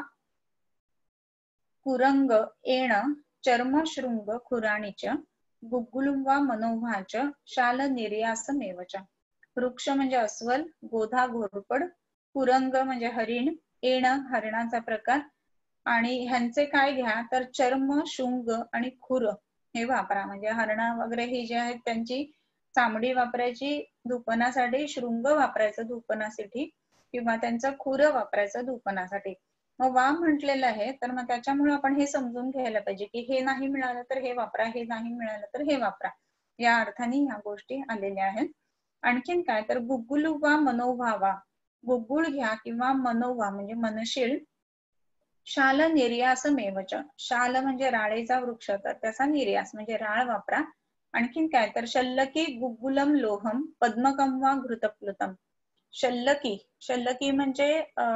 S1: कुरंग एण चर्मशृंग खुराणीच गुग्गुलुम वा मनोभाच शाल निर्यासमेवच. वृक्ष म्हणजे अस्वल, गोधा घोरपड, कुरंग म्हणजे हरिण, एण हरणाचा प्रकार आणि ह्यांचे काय घ्या तर चर्म, शुंग आणि खुर हे वापरा. म्हणजे हरण वगैरे ही जे आहेत त्यांची चामडी वापरायची धूपनासाठी, शृंग वापरायचं धूपनासाठी किंवा त्यांचा खुर वापरायचं धूपनासाठी. मग वा म्हटलेलं आहे तर मग त्याच्यामुळे आपण हे समजून घ्यायला पाहिजे की हे नाही मिळालं तर हे वापरा, हे नाही मिळालं तर हे वापरा, या अर्थाने ह्या गोष्टी आलेल्या आहेत. आणखीन काय तर गुग्गुलू वा मनोभावा, गुग्गुळ घ्या किंवा मनोवा म्हणजे मनशील. शाल निर्यास मेवच, शाल म्हणजे राळेचा वृक्ष तर त्याचा निर्यास म्हणजे राळ वापरा. आणखीन काय तर शल्लकी गुग्गुलम लोहम पद्मकम वा घृतप्लुतम. शल्लकी, शल्लकी म्हणजे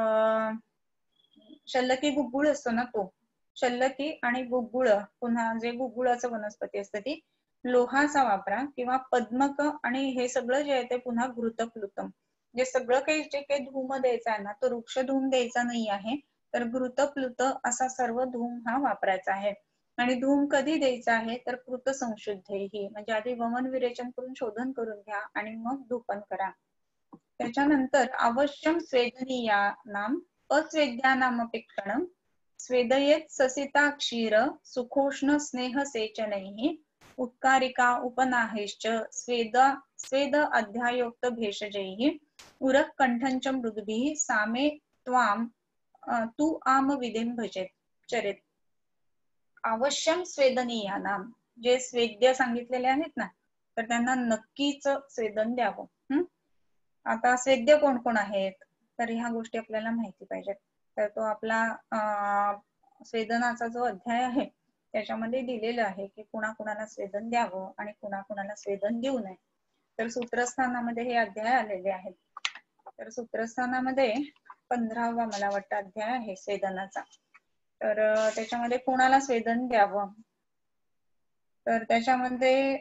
S1: शल्लकी गुग्गुळ असतो ना तो, शल्लकी आणि गुग्गुळ पुन्हा जे गुग्गुळाचं वनस्पती असते ती लोहाचा वापरा किंवा पद्मक आणि हे सगळं जे आहे ते पुन्हा घृतप्लुतम. जे सगळं काही जे काही धूम द्यायचा आहे ना तो वृक्ष धूम द्यायचा नाही आहे तर घृतप्लुत असा सर्व धूम हा वापरायचा आहे. आणि धूम कधी द्यायचा आहे तर कृत संशुद्धेही म्हणजे आधी वमन विरेचन करून शोधन करून घ्या आणि मग धूपन करा. त्याच्यानंतर अवश्यम स्वेदनीयानाम अस्वेद्यानामपेक्षणम स्वेदयेत ससिता क्षीर सुखोष्ण स्नेह सेचनैः उत्कारिका उपनाहेश्च स्वेद अध्यायोक्त भेषजैः उरक कंठंच मृदुभिः सामे त्वाम तू आम विधिं भजेत चरित. अवश्यम स्वेदनीयानाम, जे स्वेद्य सांगितलेले आहेत ना तर त्यांना नक्कीच स्वेदन द्यावं. आता स्वेद्य कोण कोण आहेत तर ह्या गोष्टी आपल्याला माहिती पाहिजेत. तर तो आपला स्वेदनाचा जो अध्याय आहे त्याच्यामध्ये दिलेलं आहे की कुणाकुणाला स्वेदन द्यावं आणि कुणाकुणाला स्वेदन देऊ नये. तर सूत्रस्थानामध्ये हे अध्याय आलेले आहेत. तर सूत्रस्थानामध्ये 15वा मला वाटतं अध्याय आहे स्वेदनाचा. तर त्याच्यामध्ये कोणाला स्वेदन द्यावं तर त्याच्यामध्ये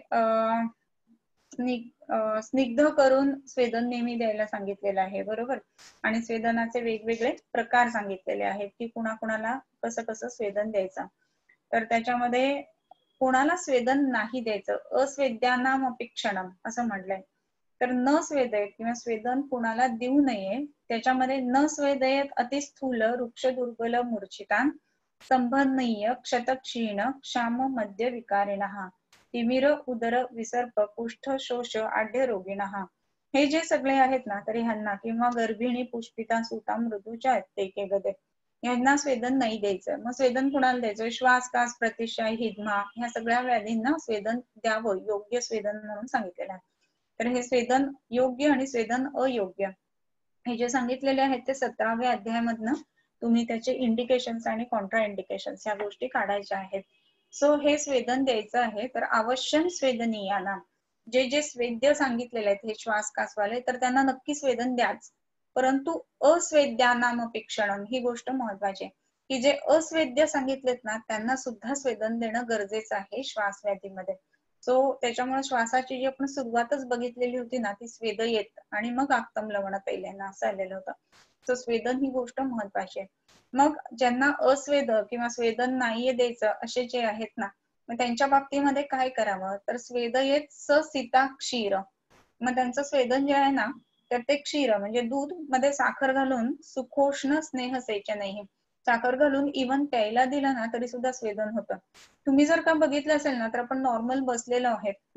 S1: स्निग्ध करून स्वेदन नेहमी द्यायला सांगितलेलं आहे बरोबर. आणि स्वेदनाचे वेगवेगळे प्रकार सांगितलेले आहेत की कुणाकुणाला कसं कसं स्वेदन द्यायचं. तर त्याच्यामध्ये कोणाला स्वेदन नाही द्यायचं अस्वेद्यानाम अपेक्षणम असं म्हटलंय. तर न स्वेदयत किंवा स्वेदन कुणाला देऊ नये त्याच्यामध्ये न स्वेदयत अतिस्थूल वृक्ष दुर्बल मूर्छितान संबंधनीय क्षतक्षीण क्षाम मध्य विकारिणः तिमिर उदर विसर्प कुष्ठ शोष आढ्य रोगिणः. हे जे सगळे आहेत ना तरी ह्यांना किंवा गर्भिणी पुष्पिता सुता मृदूच्या ते गदे यांना स्वेदन नाही द्यायचं. मग स्वेदन कुणाला द्यायचं श्वास कास प्रतिशय हिदमा ह्या सगळ्या व्याधींना स्वेदन द्यावं योग्य स्वेदन म्हणून सांगितलेलं आहे. तर हे स्वेदन योग्य आणि स्वेदन अयोग्य हे जे सांगितलेले आहेत ते 17व्या अध्यायामधनं तुम्ही त्याचे इंडिकेशन्स आणि कॉन्ट्रा इंडिकेशन्स ह्या गोष्टी काढायच्या आहेत. सो हे स्वेदन द्यायचं आहे. तर अवश्यम स्वेदनीयाना जे जे स्वेद्य सांगितलेले आहेत हे श्वास कासवाले तर त्यांना नक्की स्वेदन द्याच. परंतु अस्वेद्यानामपेक्षणम ही गोष्ट महत्वाची की जे अस्वेद्य सांगितलेत ना त्यांना सुद्धा स्वेदन देणं गरजेचं आहे श्वास व्याधीमध्ये. सो त्याच्यामुळे श्वासाची जी आपण सुरुवातच बघितलेली होती ना ती स्वेदयेत आणि मग आक्तम लवण पहिल्यांदा असं आलेलं होतं. सो स्वेदन ही गोष्ट महत्वाची आहे. मग ज्यांना अस्वेद किंवा स्वेदन नाहीये द्यायचं असे जे आहेत ना मग त्यांच्या बाबतीमध्ये काय करावं तर स्वेदयेत ससिता क्षीर. मग त्यांचं स्वेदन जे आहे ना तर ते क्षीर म्हणजे दूध मध्ये साखर घालून सुखोष्ण स्नेह सेचनैः साखर घालून इव्हन प्यायला दिलं ना तरी सुद्धा स्वेदन होतं. तुम्ही जर का बघितलं असेल ना तर आपण नॉर्मल बसलेलो आहेत.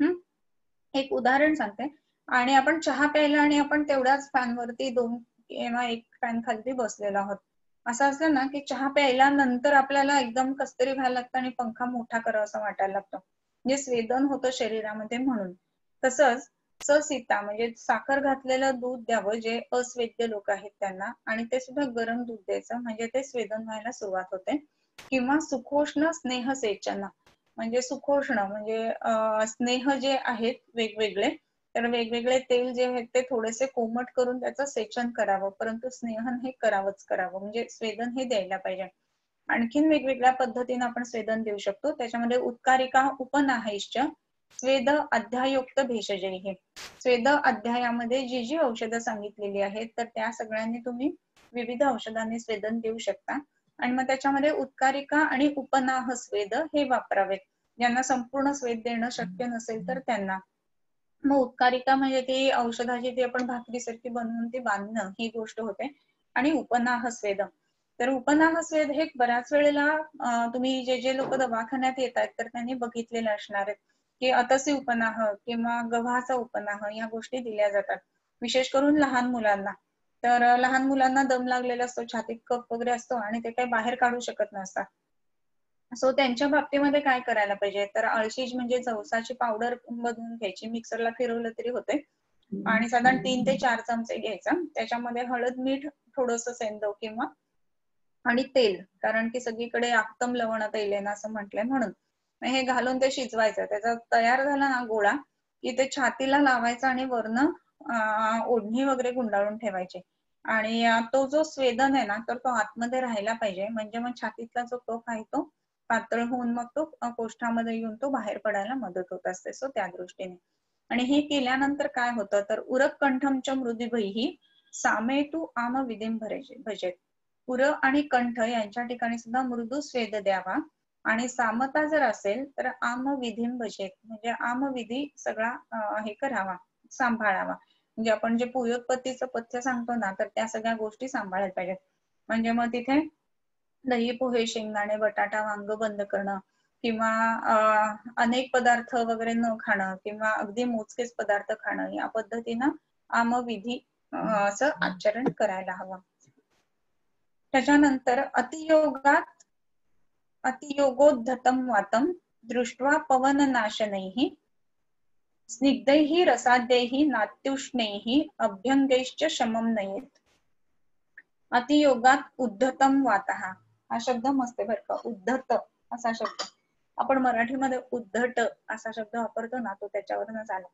S1: एक उदाहरण सांगते आणि आपण चहा प्यायला आणि आपण तेवढ्याच फॅनवरती 2 किंवा 1 फॅन खाली बसलेलो आहोत. असं असलं ना की चहा प्यायला नंतर आपल्याला एकदम कसतरी व्हायला लागतं आणि पंखा मोठा करावा असं वाटायला लागतं म्हणजे स्वेदन होतं शरीरामध्ये म्हणून. तसंच ससीता म्हणजे साखर घातलेलं दूध द्यावं जे अस्वेद्य लोक आहेत त्यांना, आणि ते सुद्धा गरम दूध द्यायचं म्हणजे ते स्वेदन व्हायला सुरुवात होते. किंवा सुखोष्ण स्नेहसेचन म्हणजे सुखोष्ण म्हणजे स्नेह जे आहेत वेगवेगळे, तर वेगवेगळे तेल जे आहेत ते थोडेसे कोमट करून त्याचं सेचन करावं, परंतु स्नेहन हे करावंच करावं म्हणजे स्वेदन हे द्यायला पाहिजे. आणखीन वेगवेगळ्या पद्धतीने आपण स्वेदन देऊ शकतो. त्याच्यामध्ये उत्कारिका उपनाहैश्च स्वेद अध्यायुक्त भेषजे हे स्वेद अध्यायामध्ये जी जी औषधं सांगितलेली आहेत तर त्या सगळ्यांनी तुम्ही विविध औषधांनी स्वेदन देऊ शकता. आणि मग त्याच्यामध्ये उत्कारिका आणि उपनाह स्वेद हे वापरावेत. ज्यांना संपूर्ण स्वेद देणं शक्य नसेल तर त्यांना. मग उत्कारिका म्हणजे ती औषधाची ती आपण भाकरीसारखी बनवून ती बांधणं ही गोष्ट होते. आणि उपनाह स्वेद, तर उपनाह स्वेद हे बऱ्याच वेळेला तुम्ही जे जे लोक दवाखान्यात येत आहेत तर त्यांनी बघितलेलं असणार आहे की अतसी उपनाह किंवा गव्हाचा उपनाह या गोष्टी दिल्या जातात, विशेष करून लहान मुलांना. तर लहान मुलांना दम लागलेला असतो, छातीत कफ वगैरे असतो आणि ते काही बाहेर काढू शकत नसतात. सो त्यांच्या बाबतीमध्ये काय करायला पाहिजे, तर अळशीज म्हणजे जवसाची पावडर बनवून घ्यायची, मिक्सरला फिरवलं तरी होते, आणि साधारण 3 ते 4 चमचे घ्यायचा. त्याच्यामध्ये हळद, मीठ, थोडंसं सेंदव किंवा आणि तेल, कारण की सगळीकडे आक्तम लवण तेल आहे ना असं म्हटलंय म्हणून. हे घालून ते शिजवायचं. त्याचा तयार झाला ना गोळा की ते छातीला लावायचा आणि वरनं ओढणी वगैरे गुंडाळून ठेवायची. आणि तो जो स्वेदन आहे ना तर तो आतमध्ये राहायला पाहिजे, म्हणजे मग छातीतला जो कफ आहे तो पातळ होऊन मग तो कोष्ठामध्ये येऊन तो बाहेर पडायला मदत होत असते. सो त्या दृष्टीने. आणि हे केल्यानंतर काय होतं तर उरक कंठमच्या मृदुभैही सामेतू आम विधिम भजेत. उर आणि कंठ यांच्या ठिकाणी सुद्धा मृदू स्वेद द्यावा, आणि सामता जर असेल तर आम विधिम भजेत म्हणजे आम विधी सगळा हे करावा, सांभाळावा. म्हणजे आपण जे पुयोत्पत्तीचं पथ्य सांगतो ना तर त्या सगळ्या गोष्टी सांभाळायला पाहिजेत. म्हणजे मग तिथे दही, पोहे, शेंगदाणे, बटाटा, वांग बंद करणं, किंवा अनेक पदार्थ वगैरे न खाणं, किंवा अगदी मोजकेच पदार्थ खाणं, या पद्धतीनं आमविधी असं आचरण करायला हवं. त्याच्यानंतर अतियोगोद्धतं वातं दृष्ट्वा पवननाशनैः स्निग्धैः रसाद्यैः नात्युष्णैः अभ्यंगैश्च शमं नयेत. अतियोगात उद्धतम वातः हा शब्द मस्त आहे बरं का. उद्धत असा शब्द आपण मराठीमध्ये उद्धट असा शब्द वापरतो ना तो त्याच्यावरूनच आला.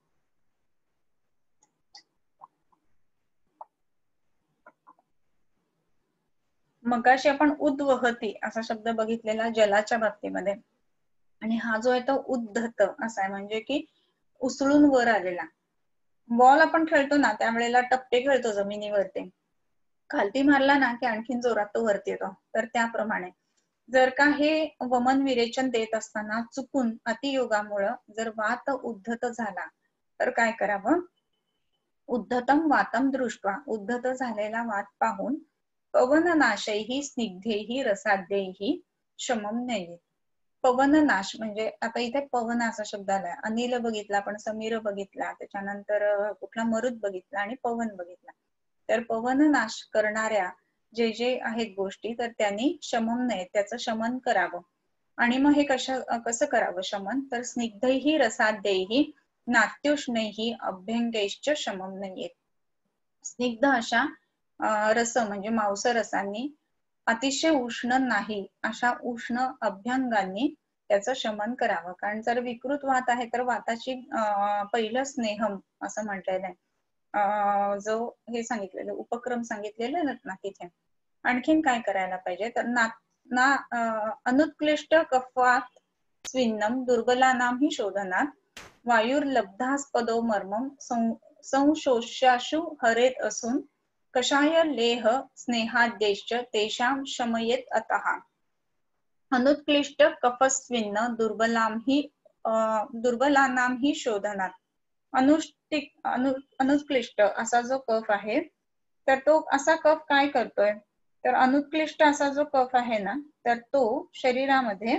S1: मगाशी आपण उद्वहती असा शब्द बघितलेला जलाच्या बाबतीमध्ये, आणि हा जो आहे तो उद्धत असा आहे म्हणजे की उसळून वर आलेला. बॉल आपण खेळतो ना त्यावेळेला टप्पे खेळतो जमिनीवरती, खालती मारला ना की आणखीन जोरात तो वरती येतो. तर त्याप्रमाणे जर का हे वमन विरेचन देत असताना चुकून अतियोगामुळं जर वात उद्धत झाला तर काय करावं, उद्धतम वातम दृष्ट्वा उद्धत झालेला वात पाहून पवननाशैही स्निग्धैही रसाद्यैही शमम नयेत. पवननाश म्हणजे आता इथे पवन असा शब्द आलाय. अनिल बघितला, आपण समीर बघितला, त्याच्यानंतर कुठला मरुत बघितला आणि पवन बघितला. तर पवननाश करणाऱ्या जे जे आहेत गोष्टी तर त्यांनी शमम नये त्याचं शमन करावं. आणि मग हे कसं करावं शमन, तर स्निग्धैही रसाद्यैही नात्युष्णैही अभ्यंगैश्च शमम नयेत. स्निग्ध अशा रस म्हणजे मांस रसांनी, अतिशय उष्ण नाही अशा उष्ण अभ्यंगांनी त्याचं शमन करावं. कारण जर विकृत वात आहे तर वाताची पहिलं स्नेहम असं म्हटलेलं आहे, जो हे सांगितलेलं उपक्रम सांगितलेले ना तिथे. आणखीन काय करायला पाहिजे तर अनुत्क्लिष्ट कफात स्विन्नम दुर्बलानां हि शोधनात वायुर्लब्धास्पदो मर्मम संशोष्याशु हरेत असून कषाय लेह स्नेहाद्यैश्च तेषां शमयेत अतः. अनुत्क्लिष्ट कफस्विन्न दुर्बलानां हि शोधनात. अनुत्क्लिष्ट असा जो कफ आहे तर तो असा कफ काय करतोय, तर अनुत्क्लिष्ट असा जो कफ आहे ना तर तो शरीरामध्ये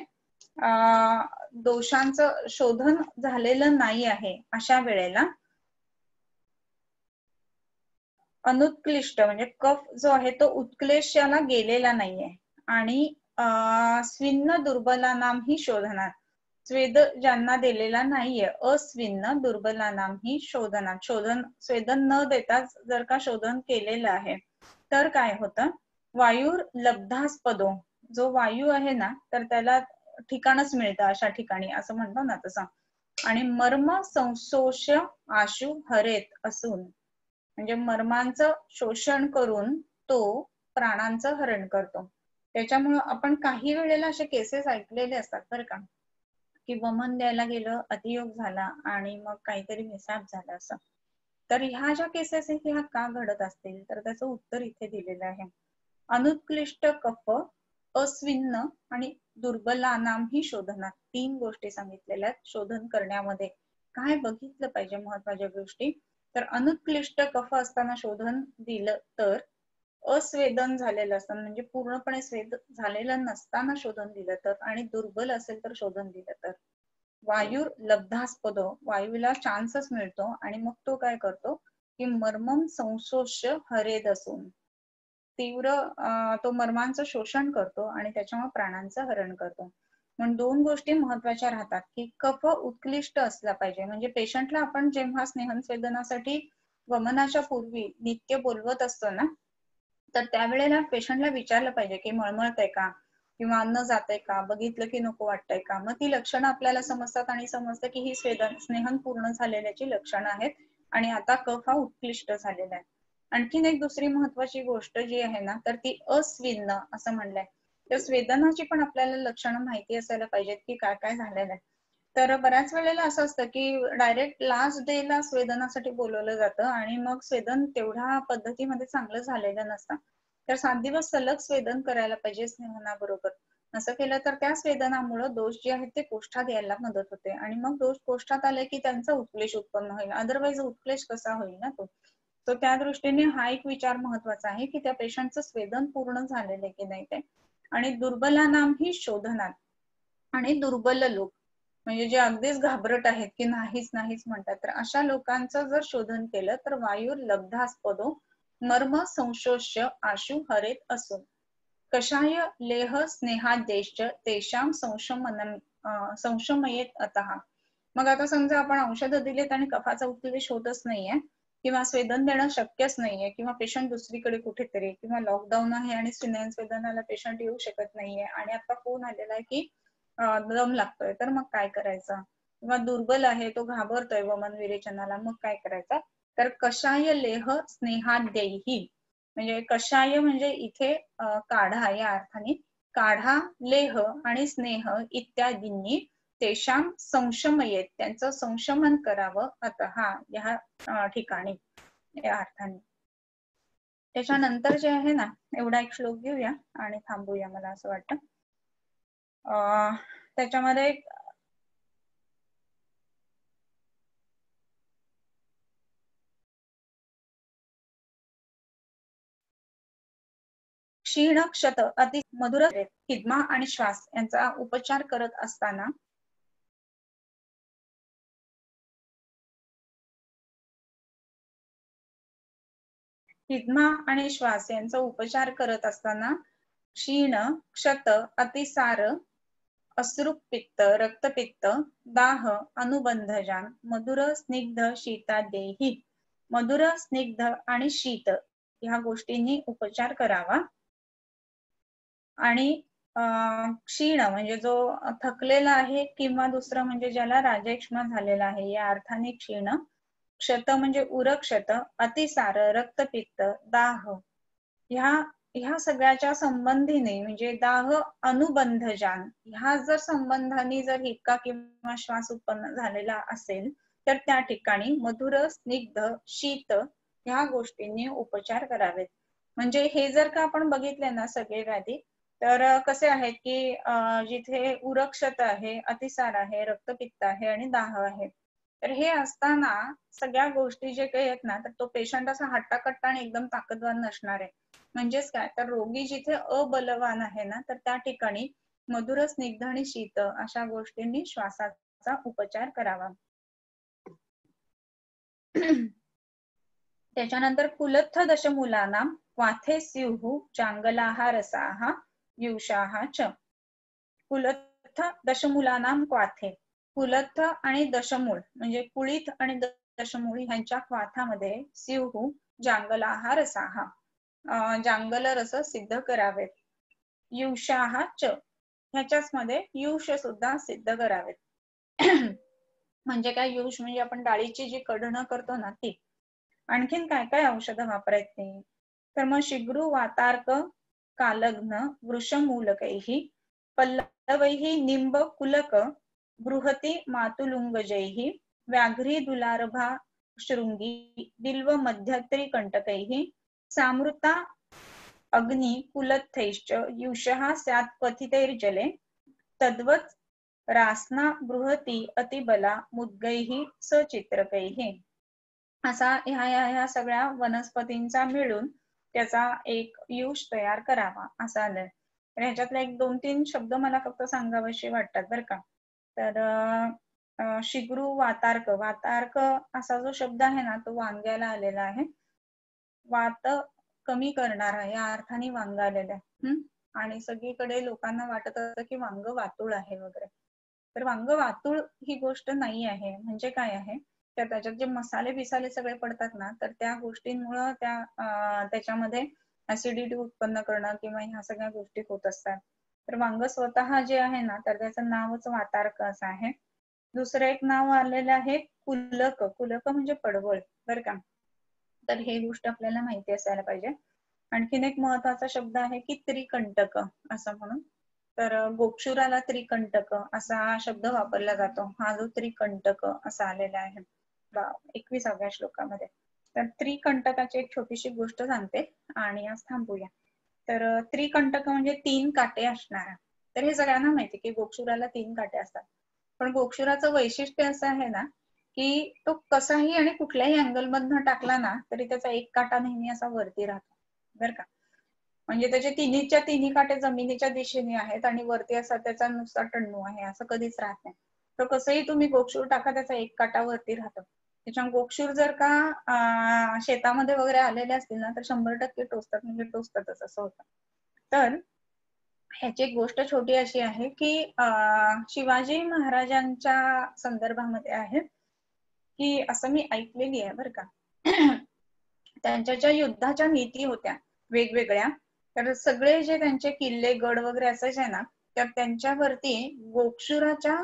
S1: दोषांचं शोधन झालेलं नाही आहे अशा वेळेला अनुत्क्लिष्ट म्हणजे कफ जो आहे तो उत्क्लेशाला गेलेला नाहीये. आणि स्विन्न दुर्बलानां हि शोधनात स्वेद ज्यांना दिलेला नाहीये, अस्विन्न दुर्बलानाम ही शोधनात, स्वेदन न देता जर का शोधन केलेलं आहे तर काय होतं, वायूर लब्धास्पदो, जो वायू आहे ना तर त्याला ठिकाणच मिळतं अशा ठिकाणी असं म्हणतो ना तसं. आणि मर्म संशोष आशु हरेत असून, म्हणजे मर्मांचं शोषण करून तो प्राणांचं हरण करतो. त्याच्यामुळं आपण काही वेळेला असे केसेस ऐकलेले असतात बरं का, की वमन द्यायला गेलं, अतियोग झाला आणि मग काहीतरी मिसॅप झालं असं. तर ह्या ज्या केसेस आहेत ह्या का घडत असतील, तर त्याचं उत्तर इथे दिलेलं आहे. अनुत्कृष्ट कफ, अस्विन्न आणि दुर्बलानाम ही शोधनात, 3 गोष्टी सांगितलेल्या आहेत शोधन करण्यामध्ये. काय बघितलं पाहिजे महत्वाच्या गोष्टी, तर अनुत्कृष्ट कफ असताना शोधन दिलं तर, अस्वेदन झालेलं असताना म्हणजे पूर्णपणे स्वेद झालेलं नसताना शोधन दिलं तर, आणि दुर्बल असेल तर शोधन दिलं तर. वायूर लब्धास्पद, वायूला चान्सच मिळतो आणि मग तो काय करतो की मर्मम संशोष्य हरेद असून, तीव्र तो मर्मांचं शोषण करतो आणि त्याच्यामुळे प्राणांचं हरण करतो. म्हणून 2 गोष्टी महत्वाच्या राहतात की कफ उत्कृष्ट असला पाहिजे. म्हणजे पेशंटला आपण जेव्हा स्नेहस्वेदनासाठी वमनाच्या पूर्वी नित्य बोलवत असतो ना, तर त्यावेळेला पेशंटला विचारलं पाहिजे की मळमळतंय का, किंवा अन्न जातंय का, बघितलं की नको वाटतंय का. मग ती लक्षणं आपल्याला समजतात आणि समजतं की ही स्नेहन पूर्ण झालेल्याची लक्षणं आहेत आणि आता कफ हा उत्कृष्ट झालेला आहे. आणखीन एक दुसरी महत्वाची गोष्ट जी आहे ना, तर ती अस्विन्न असं म्हणलंय. तर स्वेदनाची पण आपल्याला लक्षणं माहिती असायला पाहिजेत की काय काय झालेलं आहे. तर बऱ्याच वेळेला असं असतं की डायरेक्ट लास्ट डे ला स्वेदनासाठी बोलवलं जातं आणि मग स्वेदन तेवढ्या पद्धतीमध्ये चांगलं झालेलं नसतं. तर 7 दिवस सलग स्वेदन करायला पाहिजे स्नेहनाबरोबर. असं केलं तर त्या स्वेदनामुळे दोष जे आहेत ते कोष्ठात यायला मदत होते आणि मग दोष कोष्ठात आले की त्यांचा उत्क्लेश उत्पन्न होईल. अदरवाईज उत्क्लेश कसा होईल ना तो. तर त्या दृष्टीने हा एक विचार महत्वाचा आहे की त्या पेशंटचं स्वेदन पूर्ण झालेलं की नाही ते. आणि दुर्बलानाम ही शोधनात, आणि दुर्बल लोक म्हणजे जे अगदीच घाबरट आहेत की नाहीच म्हणतात, तर अशा लोकांचं जर शोधन केलं तर वायूर लब्धास्पदो मर्म संशोष्य आशु हरेत असून, कषाय लेह स्नेहादेश तेषाम संशमयेत अतः. मग आता समजा आपण औषधं दिलेत आणि कफाचा उत्क्लेश होतच नाहीये किंवा स्वेदन देणं शक्यच नाहीये, किंवा पेशंट दुसरीकडे कुठेतरी, किंवा लॉकडाऊन आहे आणि स्वेदनाला पेशंट येऊ शकत नाहीये आणि आता फोन आलेला आहे की दम लागतोय, तर मग काय करायचं. किंवा दुर्बल आहे, तो घाबरतोय वमन विरेचनाला, मग काय करायचं. तर कषाय लेह स्नेहादेही, म्हणजे कषाय म्हणजे इथे काढा या अर्थाने, काढा, लेह आणि स्नेह इत्यादींनी तेषाम संशमयेत, त्यांचं संशमन करावं अतः या ठिकाणी या अर्थाने. त्याच्यानंतर जे आहे ना, एवढा एक श्लोक घेऊया आणि थांबूया मला असं वाटतं. त्याच्यामध्ये क्षीण क्षत अति मधुर किदमा आणि श्वास यांचा उपचार करत असताना किदमा आणि श्वास यांचा उपचार करत असताना क्षीण क्षत अतिसार अश्रुप पित्त रक्तपित्त दाह अनुबंधजान मधुर स्निग्ध शीतादेही, मधुर स्निग्ध आणि शीत ह्या गोष्टींनी उपचार करावा. आणि क्षीण म्हणजे जो थकलेला आहे, किंवा दुसरं म्हणजे ज्याला राजयक्ष्मा झालेला आहे या अर्थाने क्षीण. क्षत म्हणजे उरक्षत, अतिसार, रक्तपित्त, दाह ह्या सगळ्याच्या संबंधीने म्हणजे दाह अनुबंधजान ह्या जर संबंधाने जर हिक्का किंवा श्वास उत्पन्न झालेला असेल तर त्या ठिकाणी मधुर स्निग्ध शीत ह्या गोष्टींनी उपचार करावेत. म्हणजे हे जर का आपण बघितले ना सगळे व्याधी, तर कसे आहेत की जिथे उरक्षत आहे, अतिसार आहे, रक्तपित्त आहे आणि दाह आहे, तर हे असताना सगळ्या गोष्टी जे काही आहेत ना, तर तो पेशंट असा हट्टाकट्टा आणि एकदम ताकदवार नसणार आहे. म्हणजेच काय, तर रोगी जिथे अबलवान आहे ना, तर त्या ठिकाणी मधुर स्निग्ध आणि शीत अशा गोष्टींनी श्वासाचा उपचार करावा. त्याच्यानंतर कुलत्थ दशमूलाना वाथे स्युः चांगलाः रसाः युषाः च. कुलत्थ कुलत्थ दशमूलानाम क्वाथे, कुलत्थ आणि दशमूळ म्हणजे कुळीथ आणि दशमूळ ह्यांच्या क्वाथामध्ये स्युः जांगलाः रसाः, जांगल रस सिद्ध करावेत. युषाः च, ह्याच्याच मध्ये युष सुद्धा सिद्ध करावेत. म्हणजे काय युष म्हणजे आपण डाळीची जी कढणं करतो ना ती. आणखीन काय काय औषधं वापरायची तर मग शिग्रू वातार्क कालग्न वृषमूलकैः पल्लवैः निंब कुलक बृहती मातुलुंगजैः व्याघ्री दुलारभा शृंगी बिल्व मध्यत्री कंटकैः सामृता अग्नि कुलत्थैश्च युषः स्यात् पथितैर्जले तद्वत् रासना बृहती अतिबला मुद्गैः सचित्रकैः. असा ह्या सगळ्या वनस्पतींचा मिळून त्याचा एक युष तयार करावा असा आलंय. तर ह्याच्यातले एक 2-3 शब्द मला फक्त सांगावेसे वाटतात बरं का. तर शिग्रू वातार्क, वातार्क असा जो शब्द आहे ना तो वांग्याला आलेला आहे. वात कमी करणारा या अर्थाने वांग आलेला आहे. आणि सगळीकडे लोकांना वाटत असतं की वांग वातुळ आहे वगैरे. तर वांग वातुळ ही गोष्ट नाही आहे. म्हणजे काय आहे तर त्याच्यात जे मसाले बिसाले सगळे पडतात ना तर त्या गोष्टींमुळे त्याच्यामध्ये ऍसिडिटी उत्पन्न करणं किंवा ह्या सगळ्या गोष्टी होत असतात. तर वांग स्वतः जे आहे ना तर त्याचं नावच वातार्क असं आहे. दुसरं एक नाव आलेलं आहे कुलक. कुलक म्हणजे पडवळ बरं का. तर हे गोष्ट आपल्याला माहिती असायला पाहिजे. आणखीन एक महत्वाचा शब्द आहे की त्रिकंटक असं म्हणून. तर गोक्षुराला त्रिकंटक असा शब्द वापरला जातो. हा जो त्रिकंटक असा आलेला आहे 21व्या श्लोकामध्ये. तर त्रिकंटकाची एक छोटीशी गोष्ट सांगते आणि आज थांबूया. तर त्रिकंटक म्हणजे 3 काटे असणारा. तर हे सगळ्यांना माहिती की गोक्षुराला 3 काटे असतात. पण गोक्षुराचं वैशिष्ट्य असं आहे ना की तो कसाही आणि कुठल्याही अँगल मधनं टाकला ना तरी त्याचा एक काटा नेहमी असा वरती राहतो बर का. म्हणजे त्याचे तिन्ही काटे जमिनीच्या दिशेने आहेत आणि वरती असा त्याचा नुसता टण्णू आहे असं कधीच राहत नाही. तर कसंही तुम्ही गोक्षूर टाका त्याचा एक काटा वरती राहतो. त्याच्या गोक्षूर जर का शेतामध्ये वगैरे आलेले असतील ना तर 100% टोचतात म्हणजे टोचतातच असं होतं. तर ह्याची एक गोष्ट छोटी अशी आहे की शिवाजी महाराजांच्या संदर्भामध्ये आहे की असं मी ऐकलेली आहे बरं का. त्यांच्या ज्या युद्धाच्या नीती होत्या वेगवेगळ्या तर सगळे जे त्यांचे किल्ले गड वगैरे असायचे ना तर त्यांच्यावरती गोक्षुराच्या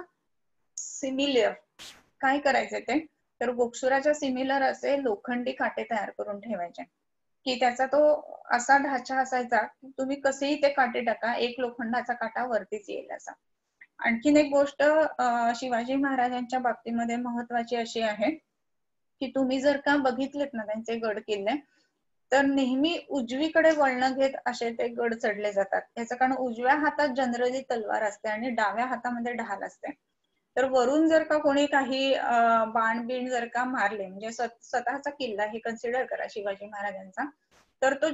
S1: सिमिलर काय करायचे ते तर गोक्षुराच्या सिमिलर असे लोखंडी काटे तयार करून ठेवायचे की त्याचा तो असा ढाचा असायचा की तुम्ही कसेही ते काटे टाका एक लोखंडाचा काटा वरतीच येईल असा. आणखीन एक गोष्ट शिवाजी महाराजांच्या बाबतीमध्ये महत्वाची अशी आहे की तुम्ही जर का बघितलेत ना त्यांचे गड किल्ले तर नेहमी उजवीकडे वळण घेत असे ते गड चढले जातात. याचं कारण उजव्या हातात जनरली तलवार असते आणि डाव्या हातामध्ये ढाल असते. तर वरून जर का कोणी काही बाण बिण जर का मारले म्हणजे स्वतःचा किल्ला हे कन्सिडर करा शिवाजी महाराजांचा तर तो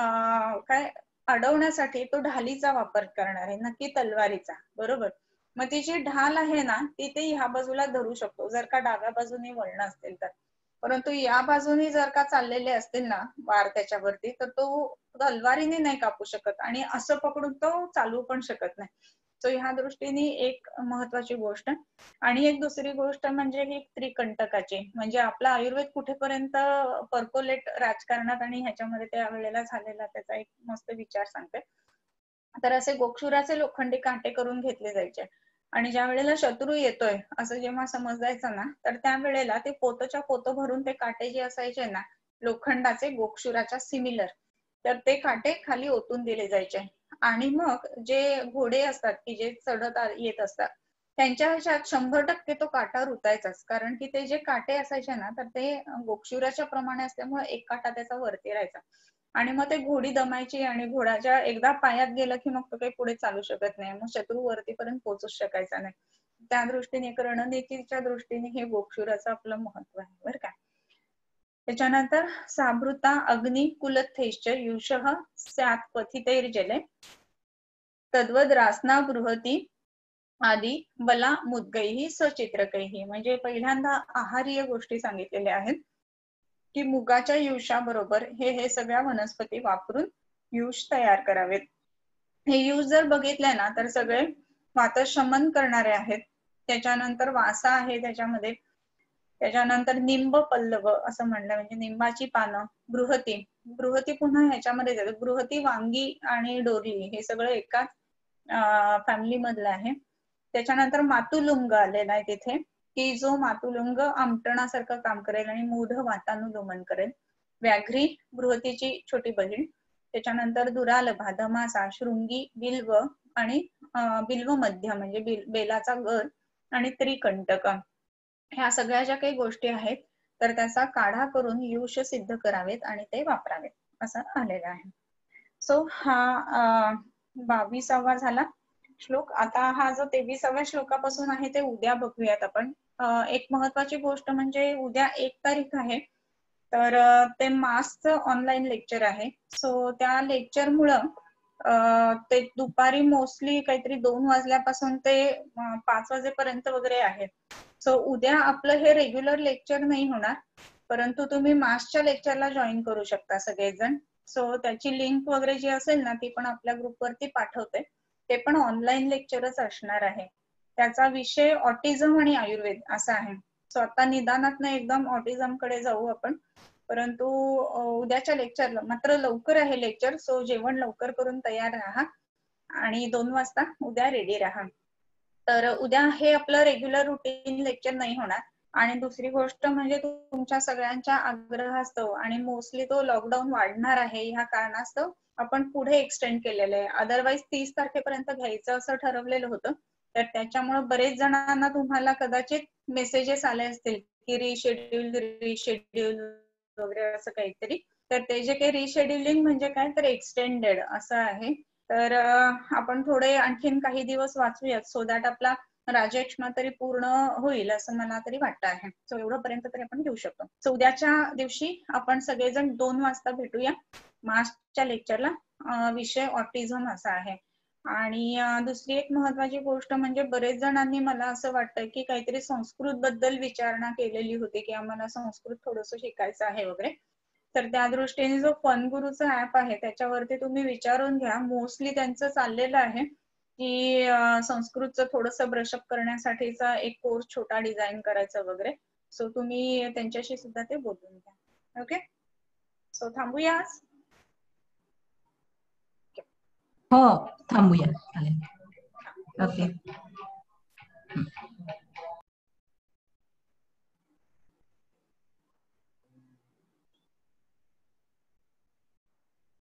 S1: काय अडवण्यासाठी तो ढालीचा वापर करणार आहे नक्की तलवारीचा बरोबर. मग ती जी ढाल आहे ना ती ते ह्या बाजूला धरू शकतो जर का डाव्या बाजूने वळण असतील तर. परंतु या बाजूने जर का चाललेले असतील ना वार त्याच्यावरती तर तो तलवारीने नाही कापू शकत आणि असं पकडून तो चालू पण शकत नाही. सो ह्या दृष्टीने एक महत्वाची गोष्ट. आणि एक दुसरी गोष्ट म्हणजे ही त्रिकंटकाची म्हणजे आपला आयुर्वेद कुठेपर्यंत पर्कोलेट राजकारणात आणि ह्याच्यामध्ये त्या वेळेला झालेला त्याचा एक मस्त विचार सांगते. तर असे गोक्षुराचे लोखंडी काटे करून घेतले जायचे आणि ज्या वेळेला शत्रू येतोय असं जेव्हा समजायचं ना तर त्या वेळेला ते पोतच्या पोत भरून ते काटे जे असायचे ना लोखंडाचे गोक्षुराच्या सिमिलर तर ते काटे खाली ओतून दिले जायचे. आणि मग जे घोडे असतात की जे चढत येत असतात त्यांच्या ह्याच्यात 100% तो काटा रुतायचाच कारण की ते जे काटे असायचे ना तर ते गोक्षुराच्या प्रमाणे असल्यामुळे एक काटा त्याचा वरती राहायचा आणि मग ते घोडी दमायची आणि घोड्याच्या एकदा पायात गेलं की मग तो काही पुढे चालू शकत नाही मग शत्रू वरतीपर्यंत पोहोचूच शकायचा नाही. त्या दृष्टीने रणनीतीच्या दृष्टीने हे गोक्षुराचं आपलं महत्व आहे बरं का. त्याच्यानंतर साभृता अग्नि कुलथैश्च युषः स्यात् पथितैर्जले तद्वद रासना बृहती आदी बला मुद्गैः सचित्रकैः. म्हणजे पहिल्यांदा आहार्य गोष्टी सांगितलेल्या आहेत की मुगाच्या युषाबरोबर हे सगळ्या वनस्पती वापरून युष तयार करावेत. हे युष जर बघितले ना तर सगळे वातशमन करणारे आहेत. त्याच्यानंतर वासा आहे त्याच्यामध्ये. त्याच्यानंतर निंब पल्लव असं म्हणलं म्हणजे निंबाची पानं. बृहती पुन्हा ह्याच्यामध्ये येतात. बृहती वांगी आणि डोरली हे सगळं एकाच फॅमिली मधलं आहे. त्याच्यानंतर मातुलुंग आलेला आहे तिथे, की जो मातुलुंग आमटणासारखं काम करेल आणि मूढ वातानुलोमन करेल. व्याघ्री बृहतीची छोटी बहीण. त्याच्यानंतर दुरालभा, धमासा, शृंगी, बिल्व आणि बिल्व मध्य म्हणजे बेलाचा गर आणि त्रिकंटक. ह्या सगळ्या ज्या काही गोष्टी आहेत तर त्याचा काढा करून युष सिद्ध करावेत आणि ते वापरावेत असं आलेलं आहे. सो हा 22वा झाला श्लोक. आता हा जो 23व्या श्लोकापासून आहे ते उद्या बघूयात आपण. एक महत्वाची गोष्ट म्हणजे उद्या 1 तारीख आहे, तर ते मासचं ऑनलाईन लेक्चर आहे. सो त्या लेक्चरमुळं ते दुपारी मोस्टली काहीतरी 2 वाजल्यापासून ते 5 वाजेपर्यंत वगैरे आहे. सो उद्या आपलं हे रेग्युलर लेक्चर नाही होणार, परंतु तुम्ही मासच्या लेक्चरला जॉईन करू शकता सगळेजण. सो त्याची लिंक वगैरे जी असेल ना ती पण आपल्या ग्रुपवरती पाठवते. ते पण ऑनलाईन लेक्चरच असणार आहे. त्याचा विषय ऑटिझम आणि आयुर्वेद असा आहे. सो आता निदानात एकदम ऑटिझम कडे जाऊ आपण, परंतु उद्याच्या लेक्चरला मात्र लवकर आहे लेक्चर. सो जेवण लवकर करून तयार राहा आणि 2 वाजता उद्या रेडी राहा. तर उद्या हे आपलं रेग्युलर रुटीन लेक्चर नाही होणार. आणि दुसरी गोष्ट म्हणजे तुमच्या सगळ्यांच्या आग्रहास्तव आणि मोस्टली तो लॉकडाऊन वाढणार आहे ह्या कारणास्तव आपण पुढे एक्सटेंड केलेलं आहे. अदरवाईज 30 तारखेपर्यंत घ्यायचं असं ठरवलेलं होतं. तर त्याच्यामुळे बरेच जणांना तुम्हाला कदाचित मेसेजेस आले असतील की रिशेड्यूल वगैरे असं काहीतरी. तर ते जे काही रिशेड्युलिंग म्हणजे काय तर एक्सटेंडेड असं आहे. तर आपण थोडे आणखीन काही दिवस वाचूयात सो दॅट आपला राजक्षमा तरी पूर्ण होईल असं मला तरी वाटतं आहे. सो एवढं पर्यंत तरी आपण घेऊ शकतो. सो उद्याच्या दिवशी आपण सगळेजण 2 वाजता भेटूया मार्चच्या लेक्चरला. विषय ऑटिझम असा आहे. आणि दुसरी एक महत्वाची गोष्ट म्हणजे बरेच जणांनी मला असं वाटतं की काहीतरी संस्कृत बद्दल विचारणा केलेली होती की आम्हाला संस्कृत थोडंसं शिकायचं आहे वगैरे. तर त्या दृष्टीने जो फनगुरुचा ऍप आहे त्याच्यावरती तुम्ही विचारून घ्या. मोस्टली त्यांचं चाललेलं आहे की संस्कृतचं थोडंसं ब्रशअप करण्यासाठीचा एक कोर्स छोटा डिझाईन करायचा वगैरे. सो तुम्ही त्यांच्याशी सुद्धा ते बोलून घ्या. ओके, सो थांबूया आज.
S3: हो थांबूया. ओके.